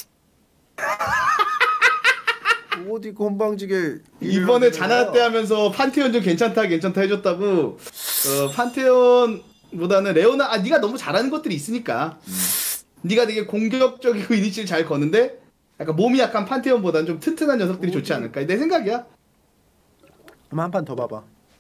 어디 건방지게 이번에 자나 때 하면서 판테온 좀 괜찮다 괜찮다 해줬다고. 어, 판테온보다는 레오나 아 네가 너무 잘하는 것들이 있으니까. 음. 네가 되게 공격적이고 이니시를 잘 거는데 약간 몸이 약간 판테온보다는 좀 튼튼한 녀석들이 좋지 않을까 내 생각이야. 그럼 한 판 더 봐봐.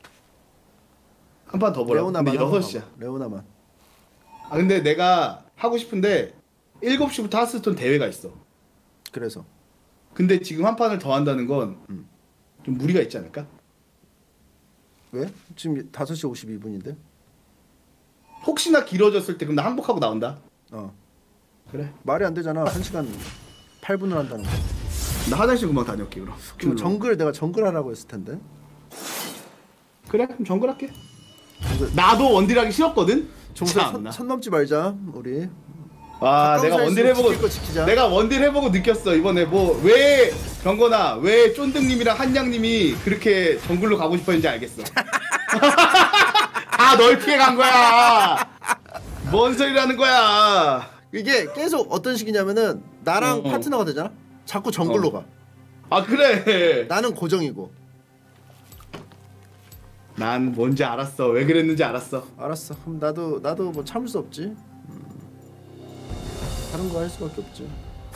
한 판 더 보라. 레오나만 근데 한번 여섯 시야. 봐봐. 레오나만. 아 근데 내가 하고 싶은데 일곱 시부터 하스스톤 대회가 있어. 그래서 근데 지금 한 판을 더 한다는 건 좀 무리가 있지 않을까? 왜? 지금 다섯 시 오십이 분인데. 혹시나 길어졌을 때 그럼 나 항복하고 나온다. 어. 그래. 말이 안 되잖아. 한 시간 팔 분을 한다는 거. 나 화장실 금방 다녀올게 그럼. 그럼 정글 내가 정글 하라고 했을 텐데. 그래 그럼 정글 할게. 정글. 나도 원딜 하기 싫었거든. 정글 선, 참나. 선 넘지 말자 우리. 와 내가 가까운 원딜 사이에서 해보고 지킬 거 지키자. 내가 원딜 해보고 느꼈어 이번에 뭐 왜 병건아 왜 쫀득님이랑 한양님이 그렇게 정글로 가고 싶었는지 알겠어. 다 널 피해 간 거야. 뭔 소리라는 거야. 이게 계속 어떤 식이냐면은 나랑 어, 어. 파트너가 되잖아. 자꾸 정글로 어. 가. 아 그래. 나는 고정이고. 난 뭔지 알았어. 왜 그랬는지 알았어. 알았어. 그럼 나도 나도 뭐 참을 수 없지. 음. 다른 거 할 수밖에 없지.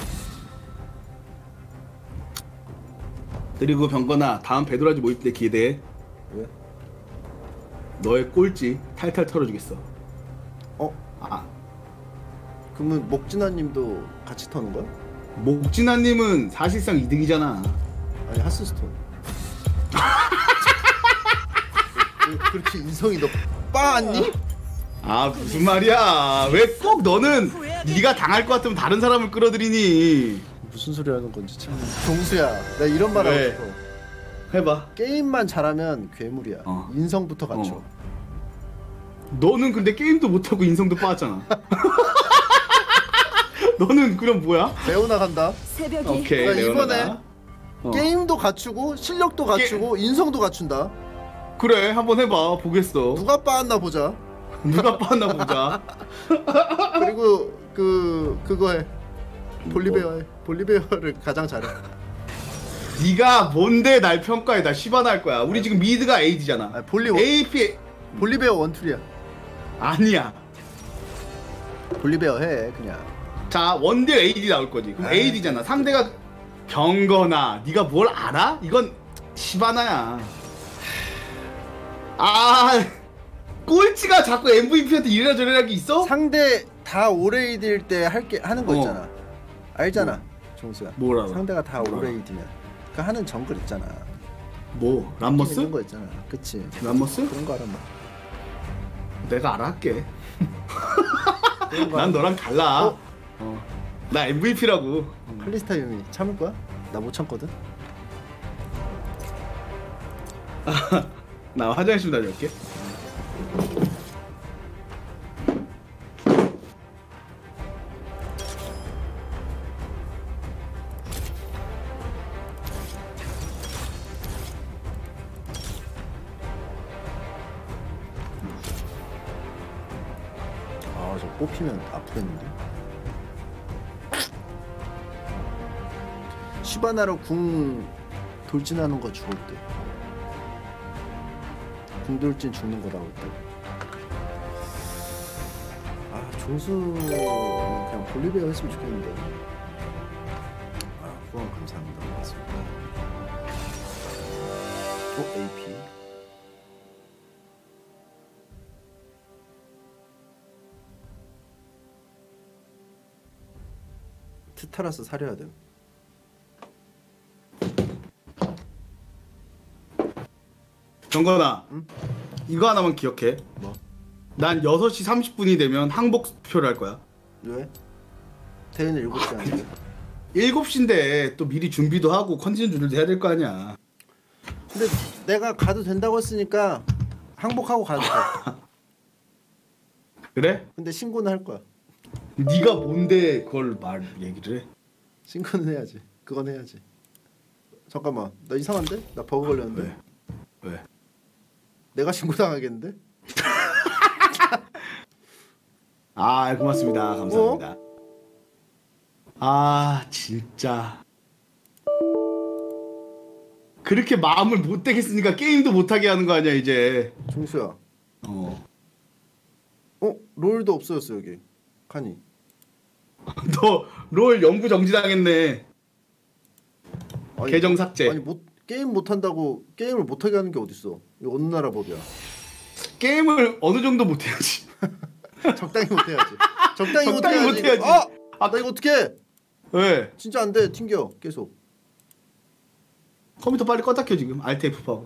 그리고 병건아 다음 배도라지 모임 때 기대해. 왜? 너의 꼴찌 탈탈 털어주겠어. 어? 아 그러면 목진아님도 같이 터는 거야? 목진아님은 사실상 이득이잖아. 아니 하스스톤. 그- 그렇게 인성이 너 빠았니? 아 무슨 말이야. 왜 꼭 너는 네가 당할 것 같으면 다른 사람을 끌어들이니. 무슨 소리 하는 건지 참. 종수야, 나 이런 말 하고 왜? 싶어. 해봐. 게임만 잘하면 괴물이야. 어. 인성부터 갖춰. 어. 너는 근데 게임도 못하고 인성도 빠졌잖아. 너는 그럼 뭐야? 레오나 간다. 새벽이 오케이 나 레오나다. 이번에 어. 게임도 갖추고 실력도 갖추고 인성도 갖춘다. 그래 한번 해봐 보겠어. 누가 빠았나 보자. 누가 빠나 보자. 그리고 그 그거 해. 볼리베어 해. 볼리베어를 가장 잘해. 네가 뭔데 날 평가해? 나 시바나 할 거야. 우리 지금 미드가 에이디잖아. 아, 볼리 에이피 볼리베어 원툴이야. 아니야. 볼리베어 해 그냥. 자 원딜 에이디 나올 거지. 그럼 에이. 에이디잖아. 상대가 경거나 네가 뭘 알아? 이건 시바나야. 아 꼴찌가 자꾸 엠브이피한테 이래라 저래라 게 있어? 상대 다 오레이드일 때 할게 하는 거 어. 있잖아. 알잖아, 종수야. 뭘 알아? 상대가 다 뭘 알아? 오레이드면 그 하는 정글 있잖아. 뭐 람머스? 이런 거 있잖아. 그치? 람머스? 그런 거 알아 뭐. 내가 알아 할게. 그런 거 난 알아. 너랑 달라. 어? 어. 나 엠브이피라고. 칼리스타 유미 참을 거야? 나 못 참거든. 나 화장실 다녀올게. 아, 저 뽑히면 아프겠는데. 시바나로 궁 돌진하는 거 죽을 때. 궁 돌진 죽는 거 나올 때. 아, 종수 그냥 볼리베어 했으면 좋겠는데. 아, 후원 감사합니다. 고맙습니다. 어, 에이피. 트타라스 사려야 돼. 정건아, 응? 이거 하나만 기억해. 뭐? 난 여섯 시 삼십 분이 되면 항복표를 할 거야. 왜? 대회는 일곱 시 아닌데. 일곱 시인데 또 미리 준비도 하고 컨디션 준비도 해야 될 거 아니야. 근데 내가 가도 된다고 했으니까 항복하고 가도 돼. 그래? 근데 신고는 할 거야. 네가 뭔데 그걸 말 얘기를 해? 신고는 해야지. 그건 해야지. 잠깐만, 나 이상한데? 나 버그 걸렸는데. 왜? 왜? 내가 신고 당하겠는데? 아 고맙습니다. 감사합니다. 아 진짜 그렇게 마음을 못 되겠으니까 게임도 못하게 하는 거 아니야 이제. 종수야. 어. 어? 롤도 없어졌어 여기. 칸이. 너 롤 영구 정지당했네. 아니, 계정 삭제. 아니 못 게임 못 한다고 게임을 못 하게 하는 게 어딨어? 이거 어느 나라 법이야? 게임을 어느 정도 못해야지. 적당히 못 해야지. 적당히, 적당히 못 못 해야지. 해야지. 아! 아, 나 이거 어떻게 해? 왜? 진짜 안 돼. 튕겨. 계속. 컴퓨터 빨리 껐다 켜 지금. 알트 에프 하고.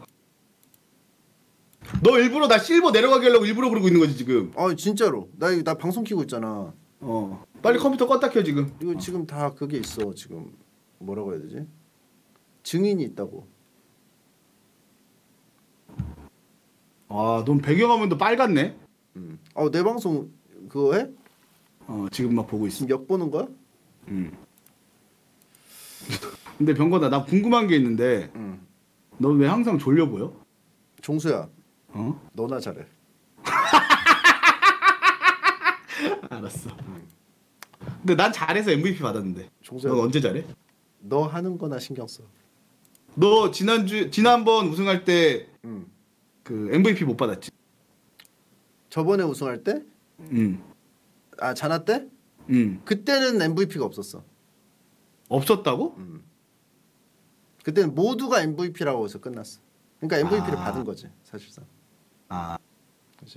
너 일부러 나 실버 내려가게 하려고 일부러 그러고 있는 거지 지금. 아, 진짜로. 나 이거 나 방송 키고 있잖아. 어. 빨리 컴퓨터 껐다 켜 지금. 이거 지금 다 그게 있어. 지금 뭐라고 해야 되지? 증인이 있다고. 아, 넌 배경화면도 빨갛네. 음. 어, 내 방송 그거 해? 어, 지금 막 보고 있어. 지금 역 보는 거야? 음. 근데 병건아, 나 궁금한 게 있는데, 음. 넌 왜 항상 졸려 보여? 종수야. 어? 너나 잘해. 알았어. 근데 난 잘해서 엠브이피 받았는데. 종수야. 넌 언제 잘해? 너 하는 거나 신경 써. 너 지난주 지난번 우승할 때 그 음. 엠브이피 못 받았지? 저번에 우승할 때? 응. 아, 자나 때? 응. 그때는 엠브이피가 없었어. 없었다고? 그때는 모두가 엠브이피라고 해서 끝났어. 그러니까 엠브이피를 아. 받은 거지, 사실상. 아. 그치.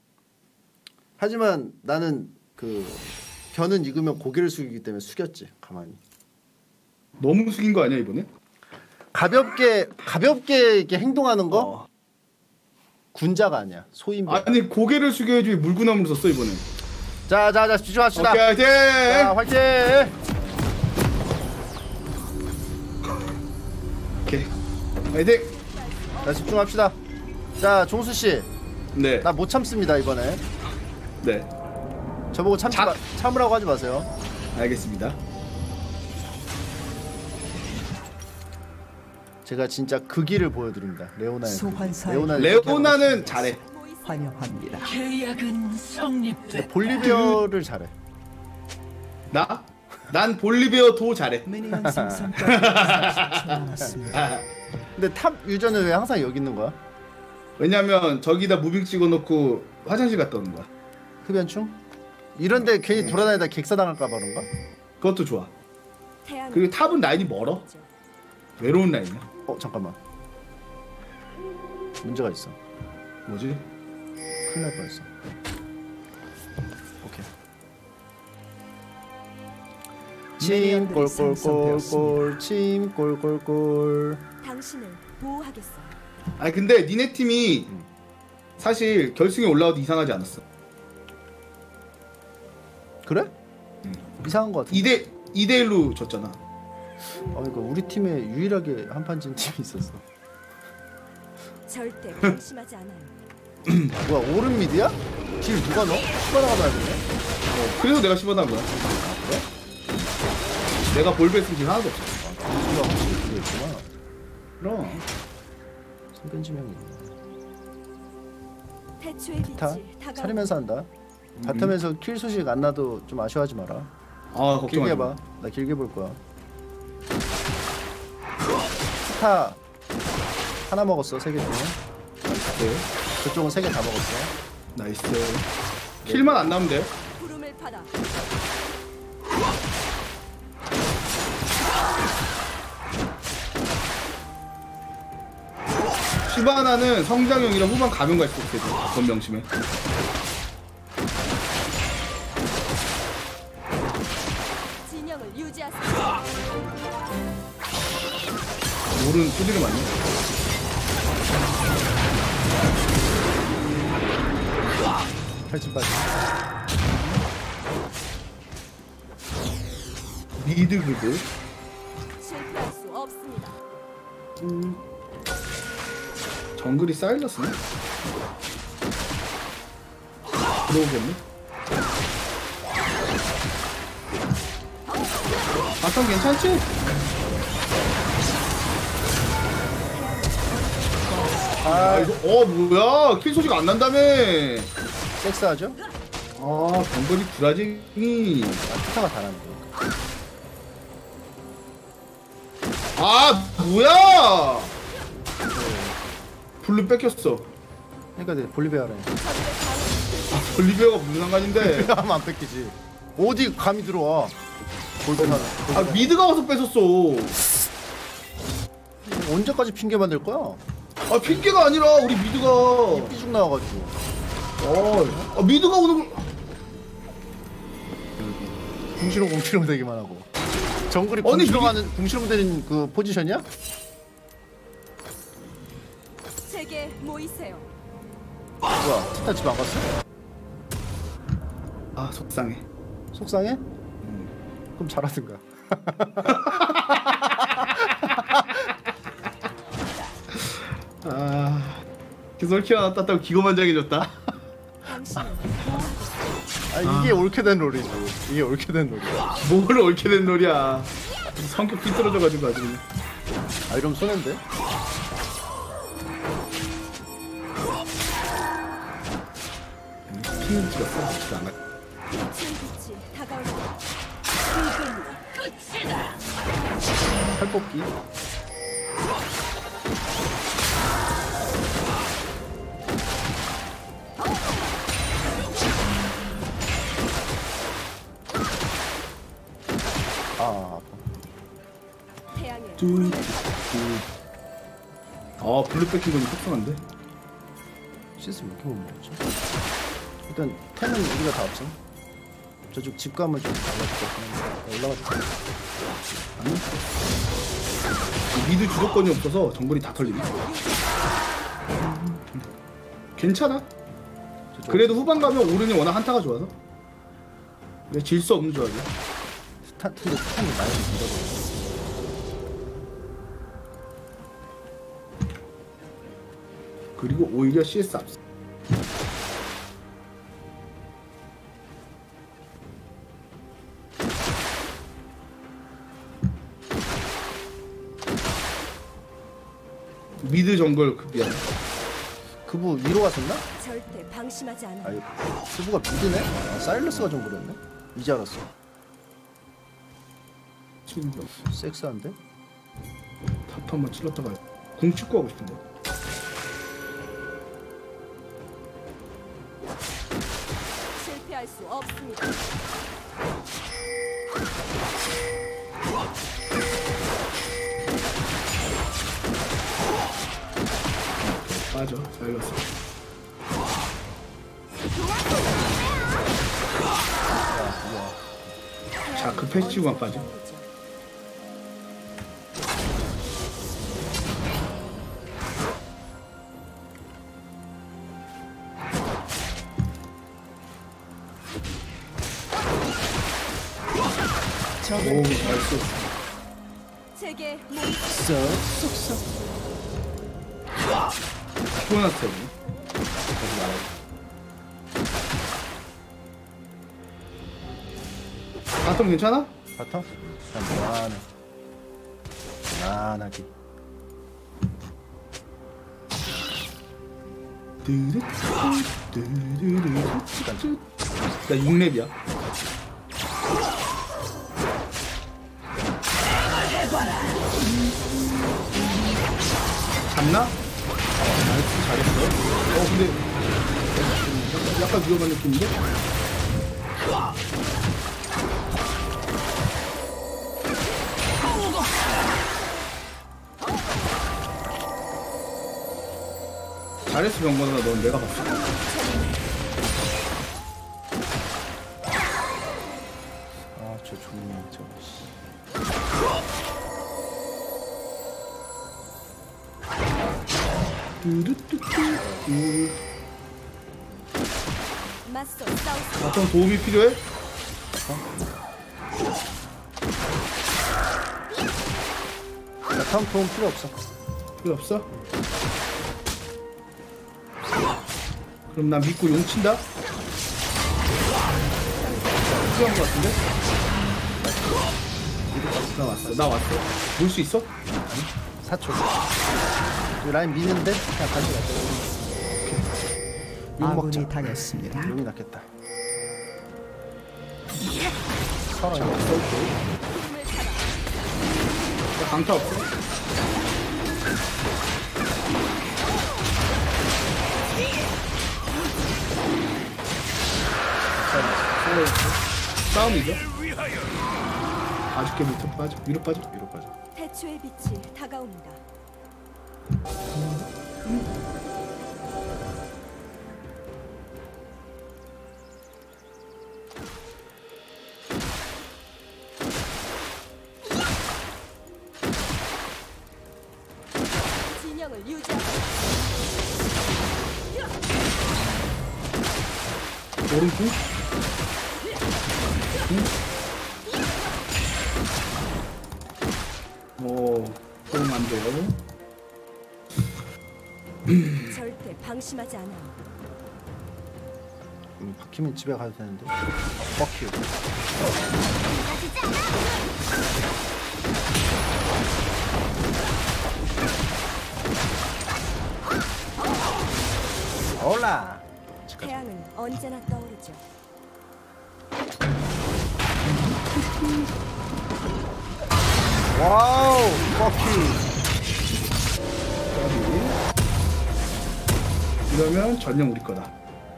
하지만 나는 그 변은 익으면 고개를 숙이기 때문에 숙였지, 가만히. 너무 숙인 거 아니야 이번에? 가볍게 가볍게 이렇게 행동하는 거 어. 군자가 아니야, 소인배. 아니 고개를 숙여야지 물구나무를 썼어 이번에. 자자자 집중합시다. 오케이 화이팅! 자, 화이팅! 오케이. 파이팅. 자 집중합시다. 자 종수 씨, 네. 나 못 참습니다 이번에. 네. 저보고 참지 자- 마, 참으라고 하지 마세요. 알겠습니다. 제가 진짜 그 길을 보여드립니다. 레오나의 소환사의 레오나 레오나는 잘해. 환영합니다. 볼리비어를 잘해. 나? 난 볼리비어 도 잘해. 미니언 생성까지 사십 초 남았습니다. 아, 근데 탑 유저는 왜 항상 여기 있는 거야? 왜냐면 저기다 무빙 찍어놓고 화장실 갔다 오는 거야. 흡연충? 이런데 괜히 돌아다니다 객사당할까 봐 그런가? 그것도 좋아. 그리고 탑은 라인이 멀어. 외로운 라인이야. 어 잠깐만. 문제가 있어. 뭐지? 큰일 날 뻔했어. 오케이. 침 미니언들이 꼴꼴꼴꼴 생성되었습니다. 침 꼴꼴꼴. 당신을 보호하겠어요. 아니 근데 니네 팀이 사실 결승에 올라와도 이상하지 않았어. 그래? 응. 이상한 거 같아. 이 대 이 대 일로 졌잖아. 아 그러니까 우리 팀에 유일하게 한판 진 팀이 있었어. 절대 방심하지 않아요. 뭐야 오른 미드야? 길 누가 넣어? 누가 나가봐야겠네. 어, 그래서 내가 씹어난 거야. 내가 볼베스 지금 하나도 없어. 누가 확실히 그게 있구나. 그럼. 손변지명이 있네. 태초의 타 빛이 다가오고 차리면서 한다. 바텀에서 킬 소식 안 나도 좀 아쉬워하지 마라. 아 길게 걱정하지 해봐. 마. 나 길게 볼 거야. 스타 하나 먹었어 세 개 중에. 네. 그쪽은 세 개 다 먹었어. 나이스. 킬만 안 나면 돼. 부름을 받아 시바나는 성장형이라 후반 가면 갈수록 되죠. 그건 명심해. 진영을 유지하세요. 모르는 소리를 많이 해. 팔찌 빠지. 미드 그드. 실패할 수 없습니다. 정글이 사일러스네? 들어오겠네? 바텀 괜찮지? 아 이거 어 뭐야 킬 소리가 안 난다며. 섹스하죠? 아 정글이 구라쟁이. 아 투타가 잘하는데. 아 뭐야 블루 뺏겼어. 그러니까 내 볼리비아래. 아 볼리비아가 무슨 상관인데. 하면 안 뺏기지. 어디 감이 들어와? 볼리비아. 아 미드가 와서 뺏었어. 언제까지 핑계 만들 거야? 아 핑계가 아니라 우리 미드가 삐죽 나와가지고. 어, 아, 미드가 오는 걸. 궁시렁 궁시렁 되기만 하고. 정글이 아니, 궁시렁하는 궁시렁 되는 그 포지션이야? 제게 모이세요. 뭐야? 티타 집 안 갔어? 아 속상해. 속상해? 그럼 잘하든가. 아 기솔키 하나 땄다고 기고만장해졌다. 당신을 보호하겠어요. 아 이게 옳게 된 롤이지. 이게 옳게 된 롤이야. 뭘 옳게 된 놀이야. 성격 삐뚤어져가지고 아주 그냥. 아 이러면 손해인데? 피는 찍었어. 진짜 안 가. 빛의 빛이 다가오고 팔 뽑기. 아 아파. 태양의 뚜. 부름을 받아 아 블루 뺏긴 건 속상한데. 시스 왜 이렇게 못 먹었지? 일단 템은 우리가 다 없어. 저쪽 집 가면 좀 달라질 것 같긴 한데. 올라갔다. 미드 주도권이 없어서 정글이 다 털리네. 괜찮아. 그래도 후반 가면 오른이 워낙 한타가 좋아서. 근데 질 수 없는 조합이야. 스타트인데 스타트는 많이 밀어버려. 그리고 오히려 씨에스 앞서. 미드 정글 급이야. 그부 위로 갔었나? 절대 방심하지 않아. 아니 그부가 미드네? 아, 사일러스가 좀 그랬네? 이제 알았어. 지금 섹스한데? 타투 한번 찔렀다가 궁 찍고 하고 싶은데. 실패할 수 없습니다. 맞아, 사일러스. 자, 그 패시브만 빠져. 오, 나이스. 제게 모 쏙쏙쏙. 피곤했어. 바텀 괜찮아? 바텀? 난 무난해. 무난하게. 나 육 렙이야. 잡나? 나이스, 잘했어. 어 근데 약간 위험한 느낌인데? 잘했어 병건아. 넌 내가 봤어. 아저 종이 저거. 맞서 싸우세요. 바텀 도움이 필요해? 바텀 도움 필요 없어. 필요 없어? 그럼 나 믿고 용 친다? 필요한 거 같은데? 나 왔어. 나 왔어. 볼 수 있어? 사 초. 이 라인 미는데 그냥 가져가자. 욕 먹자. 아군이 당했습니다. 용이 낫겠다. 서로 나 강타 없어? 싸움이죠? 아쉽게 밑으로 빠져. 위로 빠져. 위로 빠져. 태초의 빛이 다가옵니다. 진영을 유지하세요. 오른쪽? 응? 오, 조금 안 돼요. 절대 방심하지 않아. 음, 박히면 집에 가야 되는데. 뻑큐. 올라. 태양은 언제나 떠오르죠. 와우. 뻑큐. 이러면 전령 우리 거다.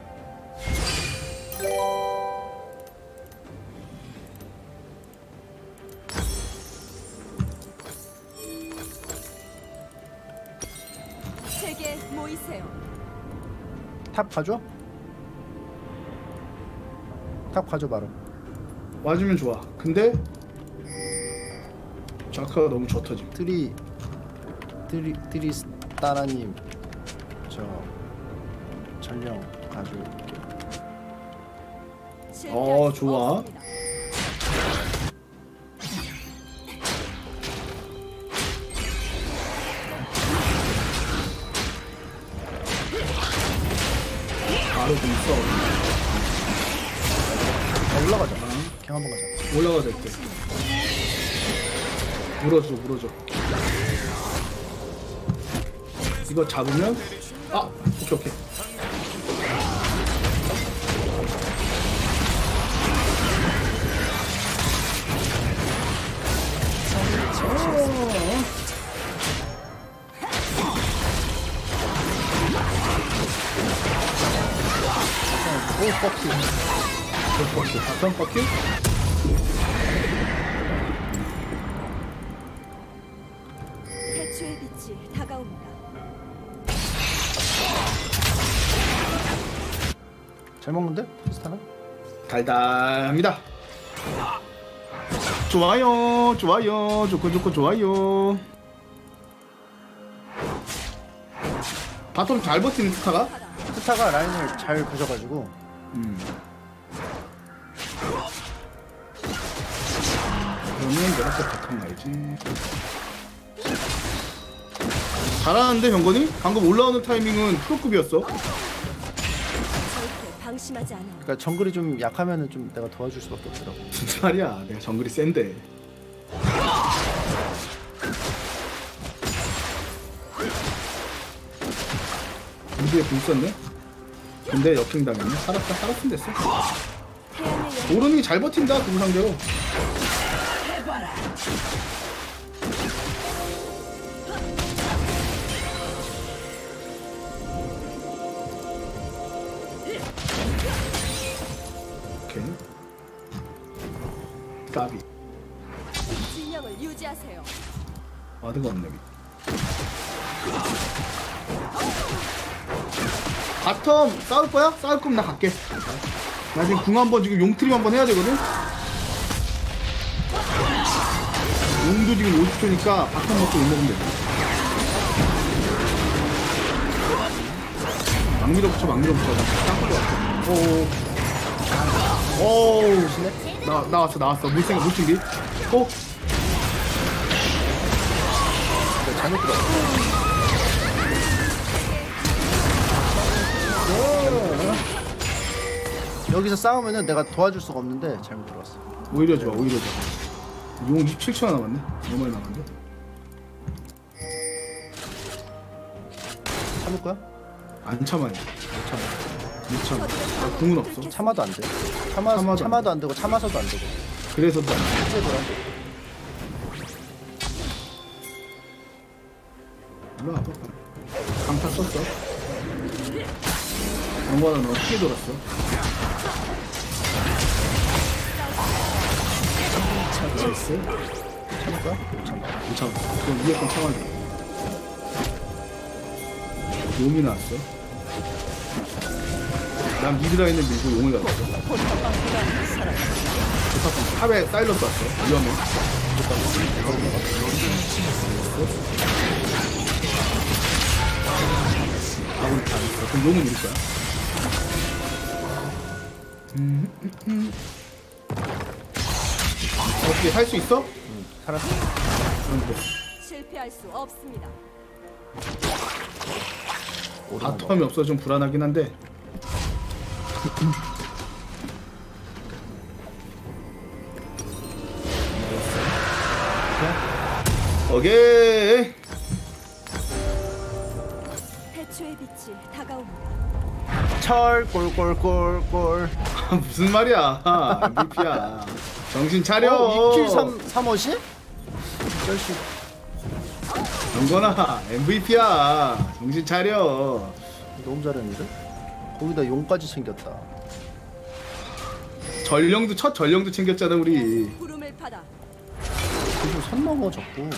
제게 모이세요. 탑 가져? 탑 가져 바로. 와주면 좋아. 근데 자크가 너무 젖어지. 트리 트리 트리스타라님 저 전령 가져올게. 어, 좋아. 올라가자. 갱 한번 가자. 올라가야 될 때. 물어줘, 물어줘. 이거 잡으면 아, 오케이 오케이. 오, 뻑큐. 뻑큐, 바텀 뻑큐. 태초의 빛이 다가옵니다. 잘 먹는데? 비슷하나? 달달합니다. 좋아요, 좋아요, 좋고 좋고 좋아요. 바텀 잘 버티는 스타가? 스타가 라인을 잘 부셔가지고. 음. 그러면 내가 또 바텀 가야지. 잘하는데 병건이? 방금 올라오는 타이밍은 프로급이었어. 절대 방심하지 않아요. 그러니까 정글이 좀 약하면은 좀 내가 도와줄 수밖에 없더라고. 진짜 말이야, 내가 정글이 센데. 무대에 불 썼네? 근데 역행 당했네? 살았다, 살았으면 됐어. 태양의 영 오른이 잘 버틴다, 그 상대로. 오케이. 까비. 진영을 유지하세요. 와드가 없네. 바텀 싸울 거야? 싸울 거면 나 갈게. 나 지금 궁 한번 지금 용트림 한번 해야 되거든? 용도 지금 오십 초니까 바텀 먹고 용 먹으면 돼. 막 밀어붙여, 막 밀어붙여. 나 거 같아. 오오. 오우, 나, 나왔어, 나왔어. 물생각, 물준비. 어? 잘못 들어갔어. 여기서 싸우면은 내가 도와줄 수가 없는데 잘못 들어갔어. 오히려 좋아, 오히려 좋아. 용 이십칠 초나 남았네? 너무 많이 남았는데? 참을 거야? 안 참아요. 못 참아. 못 참아. 나 궁은 없어. 참아도 안 돼. 참아, 참아도 참아도, 안 안 되고 참아서도 안 되고. 그래서도 안 돼. 이제 돌아. 일로 와봐. 강타 썼어. 영관아 너 피해 돌았어. 나이스. 참을 거야? 못 참아. 못 참아. 그럼 무조건 참아야 돼. 용이 나왔어. 난 미드라인을 밀고 용을 갔어. 좋다. 탑에 사일러스 왔어. 위험해. 아군 다 있어. 그럼 용은 밀 거야. 음, 음, 음. 어떻게 할 수 있어? 응, 살았어. 그럼 돼. 실패할 수 없습니다. 바텀이 없어 좀 불안하긴 한데. 오케이. 태초의 빛이 다가옵니다. 철 꼴꼴꼴꼴. 무슨 말이야? 엠브이피야. 정신 차려. 어, 이 킬 삼 호시? 쩔씨. 정건아, 엠브이피야. 정신 차려. 너무 잘했는데? 거기다 용까지 챙겼다. 전령도 첫 전령도 챙겼잖아 우리. 구름을 받아 그리고 선 넘어 자꾸.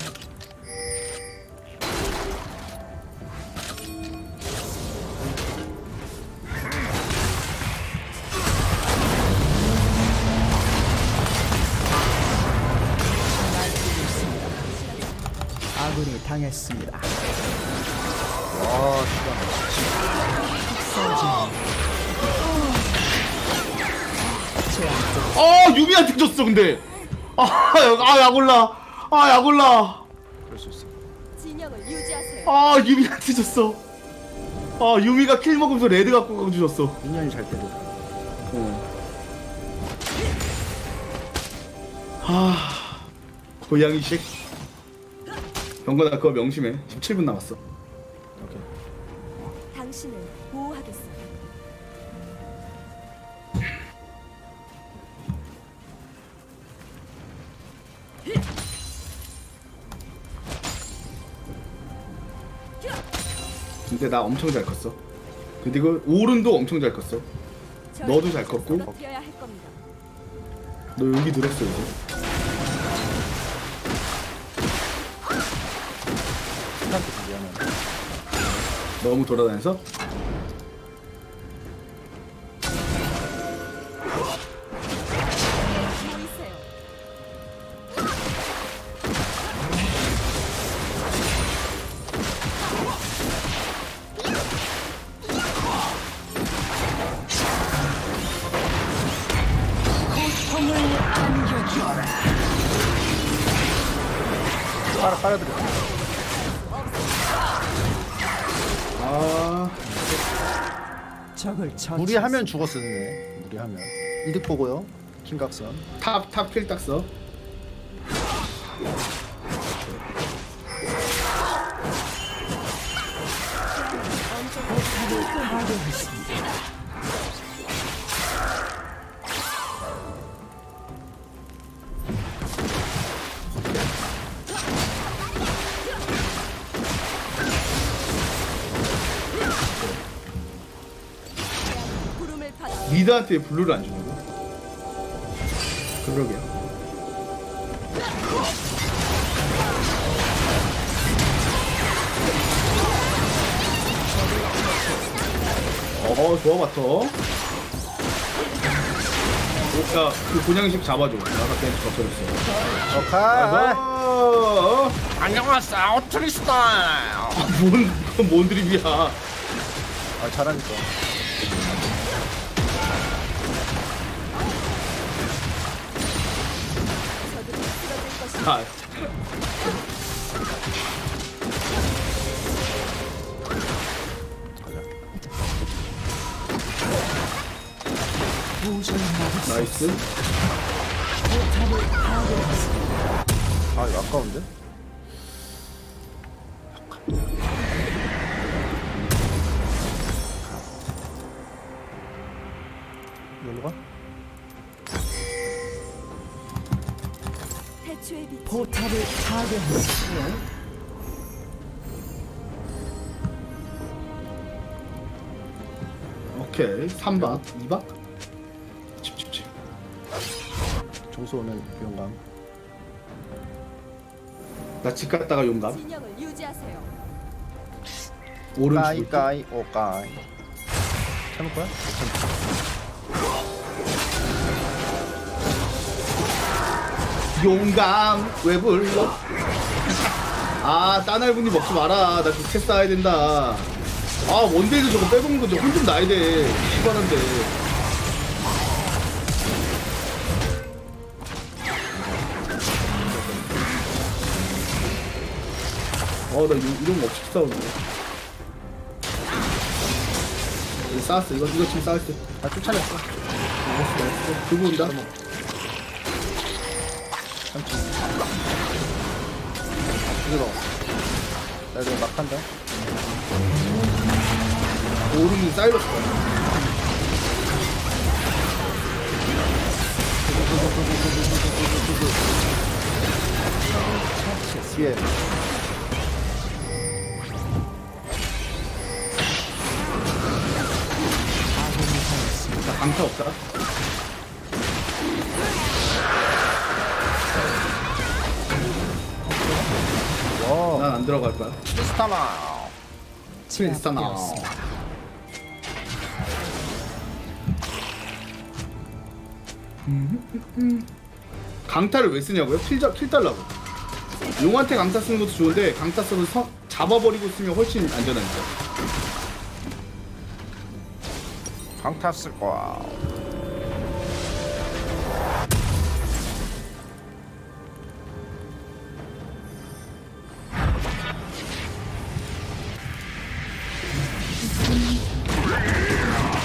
아군이 당했습니다. 와, 진짜. 아 유미한테 줬어 근데. 아, 아 약올라. 아 약올라. 그럴 수 있어. 진영을 유지하세요. 아 유미한테 줬어. 아 유미가 킬 먹으면서 레드 갖고 가주셨어. 인연이 잘 때려. 어. 하... 고양이 식. 병건아 그거 명심해. 십칠 분 남았어. 당신을 보호하겠습니다. 근데 나 엄청 잘 컸어. 그리고 오른도 엄청 잘 컸어. 너도 잘 컸고. 쓰러뜨려야 할 겁니다. 너 여기 늘었어 이제. 너무 돌아다녀서? 보이세요? 빨아 빨아들여. 아... 적을 처치. 무리하면 죽었었네. 무리하면. 이득 보고요. 킹각선. 탑, 탑 킬 딱 써. 구름을 받아. 리드한테 블루를 안 주는 거? 그러게요. 어, 좋아, 바터. 야, 그 곤양식 잡아줘. 나가 벤치 거쳐줬어. 오카이. 어, 안녕하세요. 트리스타. 아, 뭔, 그건 뭔 드립이야. 아 잘하니까. 저들이 쓰러질 것입니다. 아, 나이스. 아 이거 아까운데? 여기로 가? 대추의 빛. 포탑을 파괴했습니다. 오케이. 삼 박, 이 박? 칩칩칩. 정수 오면 용감. 나 집 갔다가 용감. 진영을 유지하세요. 오른 까이 죽을 듯. 까이 오까이. 참을 거야? 용감 왜 불러? 아 따날분이 먹지 마라. 나 좋게 쌓아야 된다. 아 원데이도 저거 빼먹는 거 좀 혼좀 나야 돼. 시발한데. 어나 이런 거 없이 싸우는데. 이거 쌓았어. 이거 이거 지금 쌓았어. 아 쫓아냈어. 나이스 나이스. 두고 온다. 삼촌. 이거. 나 이거 막 한다. 오른이 사이러스. 뒤에. 나 강타 없다. 와. 난 안 들어갈 거야. 스타마. 트윈스타나. 강타를 왜 쓰냐고요? 킬, 자- 킬 달라고. 용한테 강타 쓰는 것도 좋은데 강타 써서 서- 잡아버리고 쓰면 훨씬 안전하니까. 강타 쓸 거야.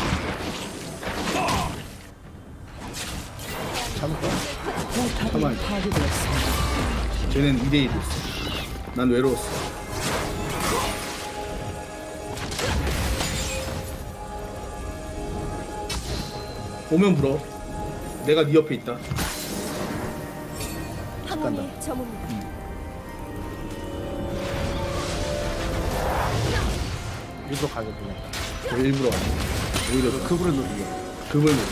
가만히. 파괴되었습니다. 쟤는 이 대 일이었어. 난 외로웠어. 오면 불어. 내가 네 옆에 있다. 항원이 저뭅니다. 일부러 가게 보냈다. 저 일부러 왔어. 오히려 더 그분을 노리려. 급을 먹어.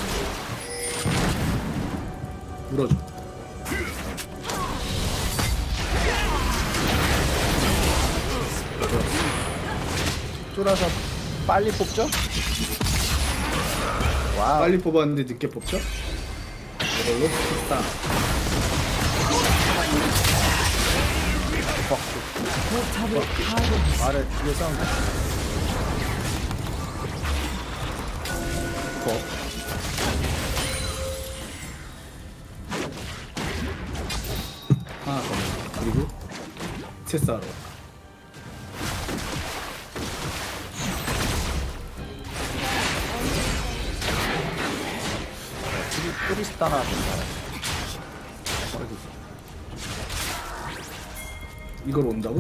물어줘. 쫄아서 빨리 뽑죠? 와우. 빨리 뽑았는데 늦게 뽑죠? 이걸로 스타. 포탑을 파괴했습니다. 아래 뒤에 싸운다. 거. 하나 더. 그리고 체스하러. 크리스타나 이걸 온다고?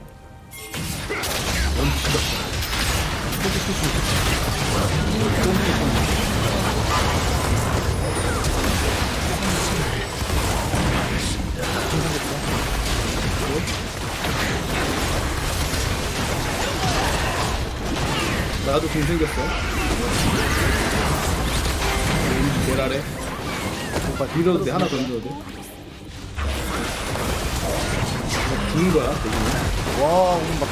나도 공 생겼어. 뭘 하래? 밀어도 돼. 하나 더 밀어도 돼. 죽는 거야, 대신에. 와 오늘 막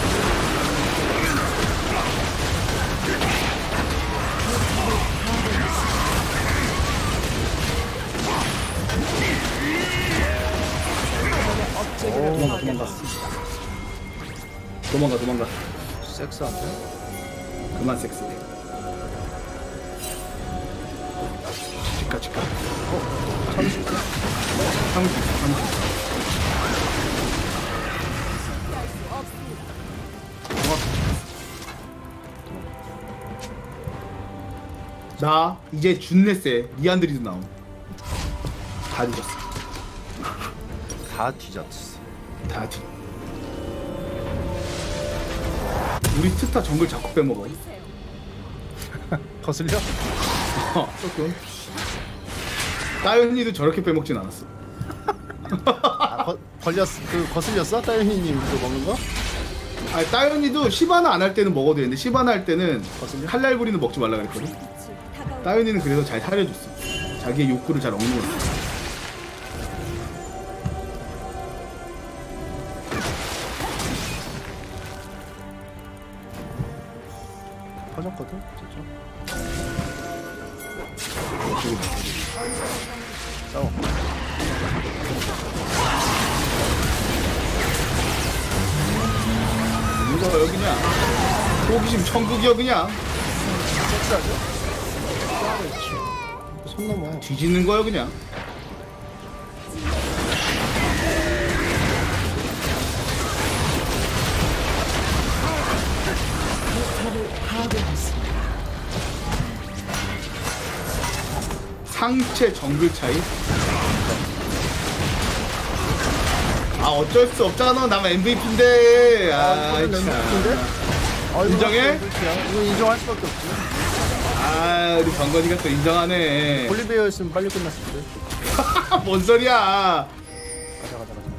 도망가, 도망가. 도망가, 도망가. 섹스한데? 그만 섹스해. 치카, 치카. 어? 삼십 개? 삼십 개, 삼십 개. 피할 수 없습니다. 나 이제 준내 세. 니안드리도 나옴. 다 뒤졌어. 다 뒤졌어. 다 뒤. 우리 트타 정글 자꾸 빼먹어. 보이세요. 거슬려? 어, 조금. 따윤이도 저렇게 빼먹진 않았어. 아, 거, 걸렸어. 그 거슬렸어? 따윤이님 그거 먹는 거? 아, 따윤이도 시바나 안 할 때는 먹어도 되는데 시바나 할 때는 거슬려? 칼날부리는 먹지 말라 그랬거든. 빛이 다가오는 따윤이는 그래서 잘 살려줬어. 자기의 욕구를 잘 억누렀어. 퍼졌거든? 저쪽. 싸워. 이거 그냥 호기심 천국이야 그냥. 섹스하죠? 손 넘어. 뒤지는 거야 그냥. 포탑을 파괴했습니다. 상체 정글 차이? 아 어쩔 수 없잖아. 나 엠브이피인데. 아, 이거는 참. 엠브이피인데? 아, 인정해? 이거 인정할 수밖에 없지. 아 우리 병건이가 또 인정하네. 볼리베어였으면 빨리 끝났을 때. 뭔 소리야. 가자 가자 가자.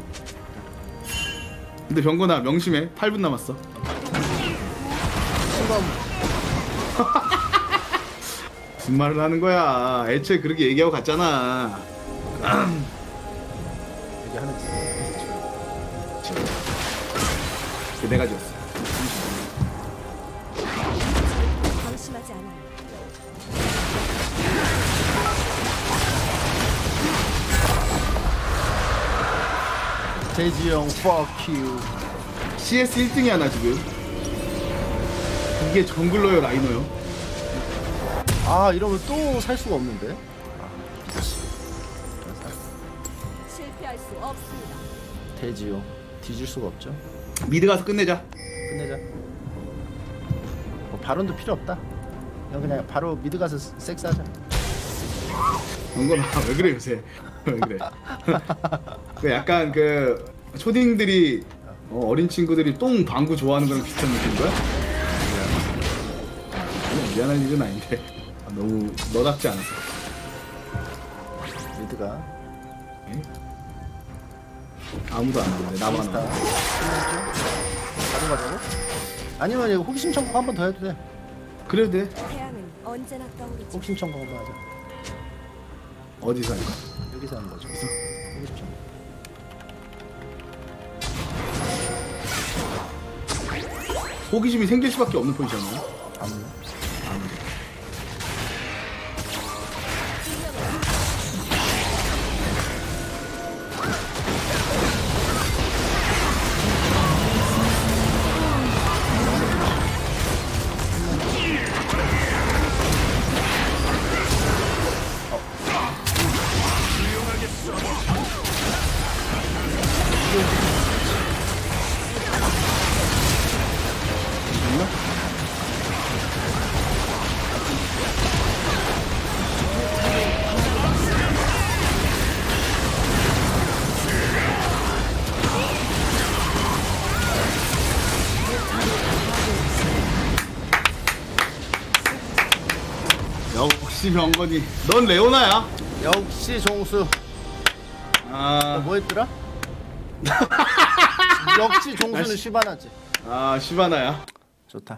근데 병건아 명심해. 팔 분 남았어. 순간 무슨 말을 하는 거야. 애초에 그렇게 얘기하고 갔잖아. 얘기하는 그 내가 줬어. 방심하지 않아요. 돼지 형 fuck you. 씨에스 일 등이야 나 지금. 이게 정글러요 라이너요? 아 이러면 또 살 수가 없는데. 실패할 수 없습니다. 돼지요. 뒤질 수가 없죠. 미드 가서 끝내자. 끝내자. 뭐 발언도 필요 없다. 그냥 그냥 바로 미드 가서 섹스하자. 영건아 왜 그래 요새? 왜 그래? 그 약간 그 초딩들이 어, 어린 친구들이 똥 방구 좋아하는 거랑 비슷한 느낌인 거야? 아니, 미안할 일은 아닌데 아, 너무 너답지 않아서. 미드가 아무도 안 하는데 나만 몬스터. 안 해. 바로 가자고? 아니면 이거 호기심 천국 한 번 더 해도 돼. 그래도 돼. 태양은 언제나 떠오르죠. 호기심 천국 한 번 하자. 어디서 할까? 여기서 하는 거죠. 호기심 천국. 호기심이 생길 수밖에 없는 포지션이야. 아무나. 역시 병건이. 넌 레오나야. 역시 종수. 아, 뭐 했더라? 역시 종수는 시바나지. 아 시바나야. 좋다.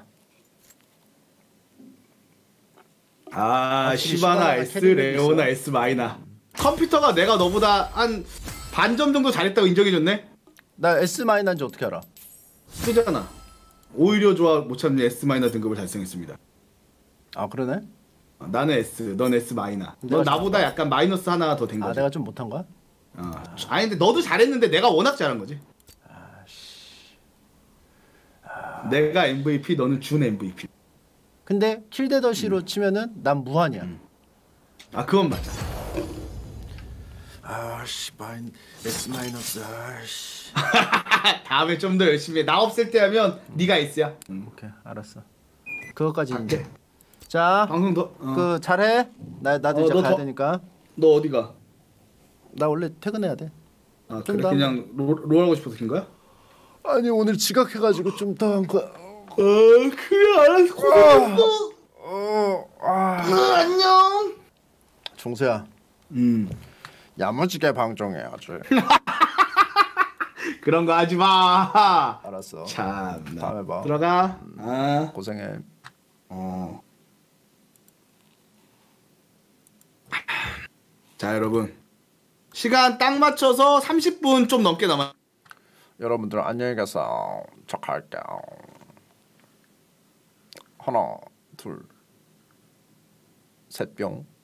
아 확실히 시바나 시바나가 S, 캐릭이 레오나 있어. S 마이나. 컴퓨터가 내가 너보다 한 반점 정도 잘했다고 인정해줬네. 나 S 마이너인지 어떻게 알아? 쓰잖아. 오히려 좋아 못 찾는 S 마이너 등급을 달성했습니다. 아 그러네? 어, 나는 S, 넌 S 마이너. 너 내가 나보다 약간 마이너스 하나 더 된 아 거지. 내가 좀 못한 거야? 어. 아니 근데 너도 잘했는데 내가 워낙 잘한 거지. 내가 엠브이피, 너는 준 엠브이피. 근데 킬데더시로 치면은 난 무한이야. 아 그건 맞아. 아씨 마인 S 마이너스 아씨. 다음에 좀 더 열심히 해. 나 없을 때 하면 네가 S야. 오케이 알았어. 그거까지 갈게. 이제. 자, 방송 더. 어. 그 잘해. 나 나도 어, 이제 너 가야 더- 되니까. 너 어디가? 나 원래 퇴근해야 돼. 아 좀 그래? 더 그냥 롤, 롤 하고 싶어서 킨 거야? 아니 오늘 지각해가지고 좀 더 한 거야. 어 그래 알았어. 고생했어. 어, 아. 어, 안녕. 종수야, 음 야무지게 방종해야지. 그런 거 하지 마. 알았어. 참. 다음에 봐. 들어가. 아. 고생해. 어. 자 여러분 시간 딱 맞춰서 삼십 분 좀 넘게 남았. 여러분들 안녕히 계세요. 저 갈게요. 하나, 둘, 셋 뿅.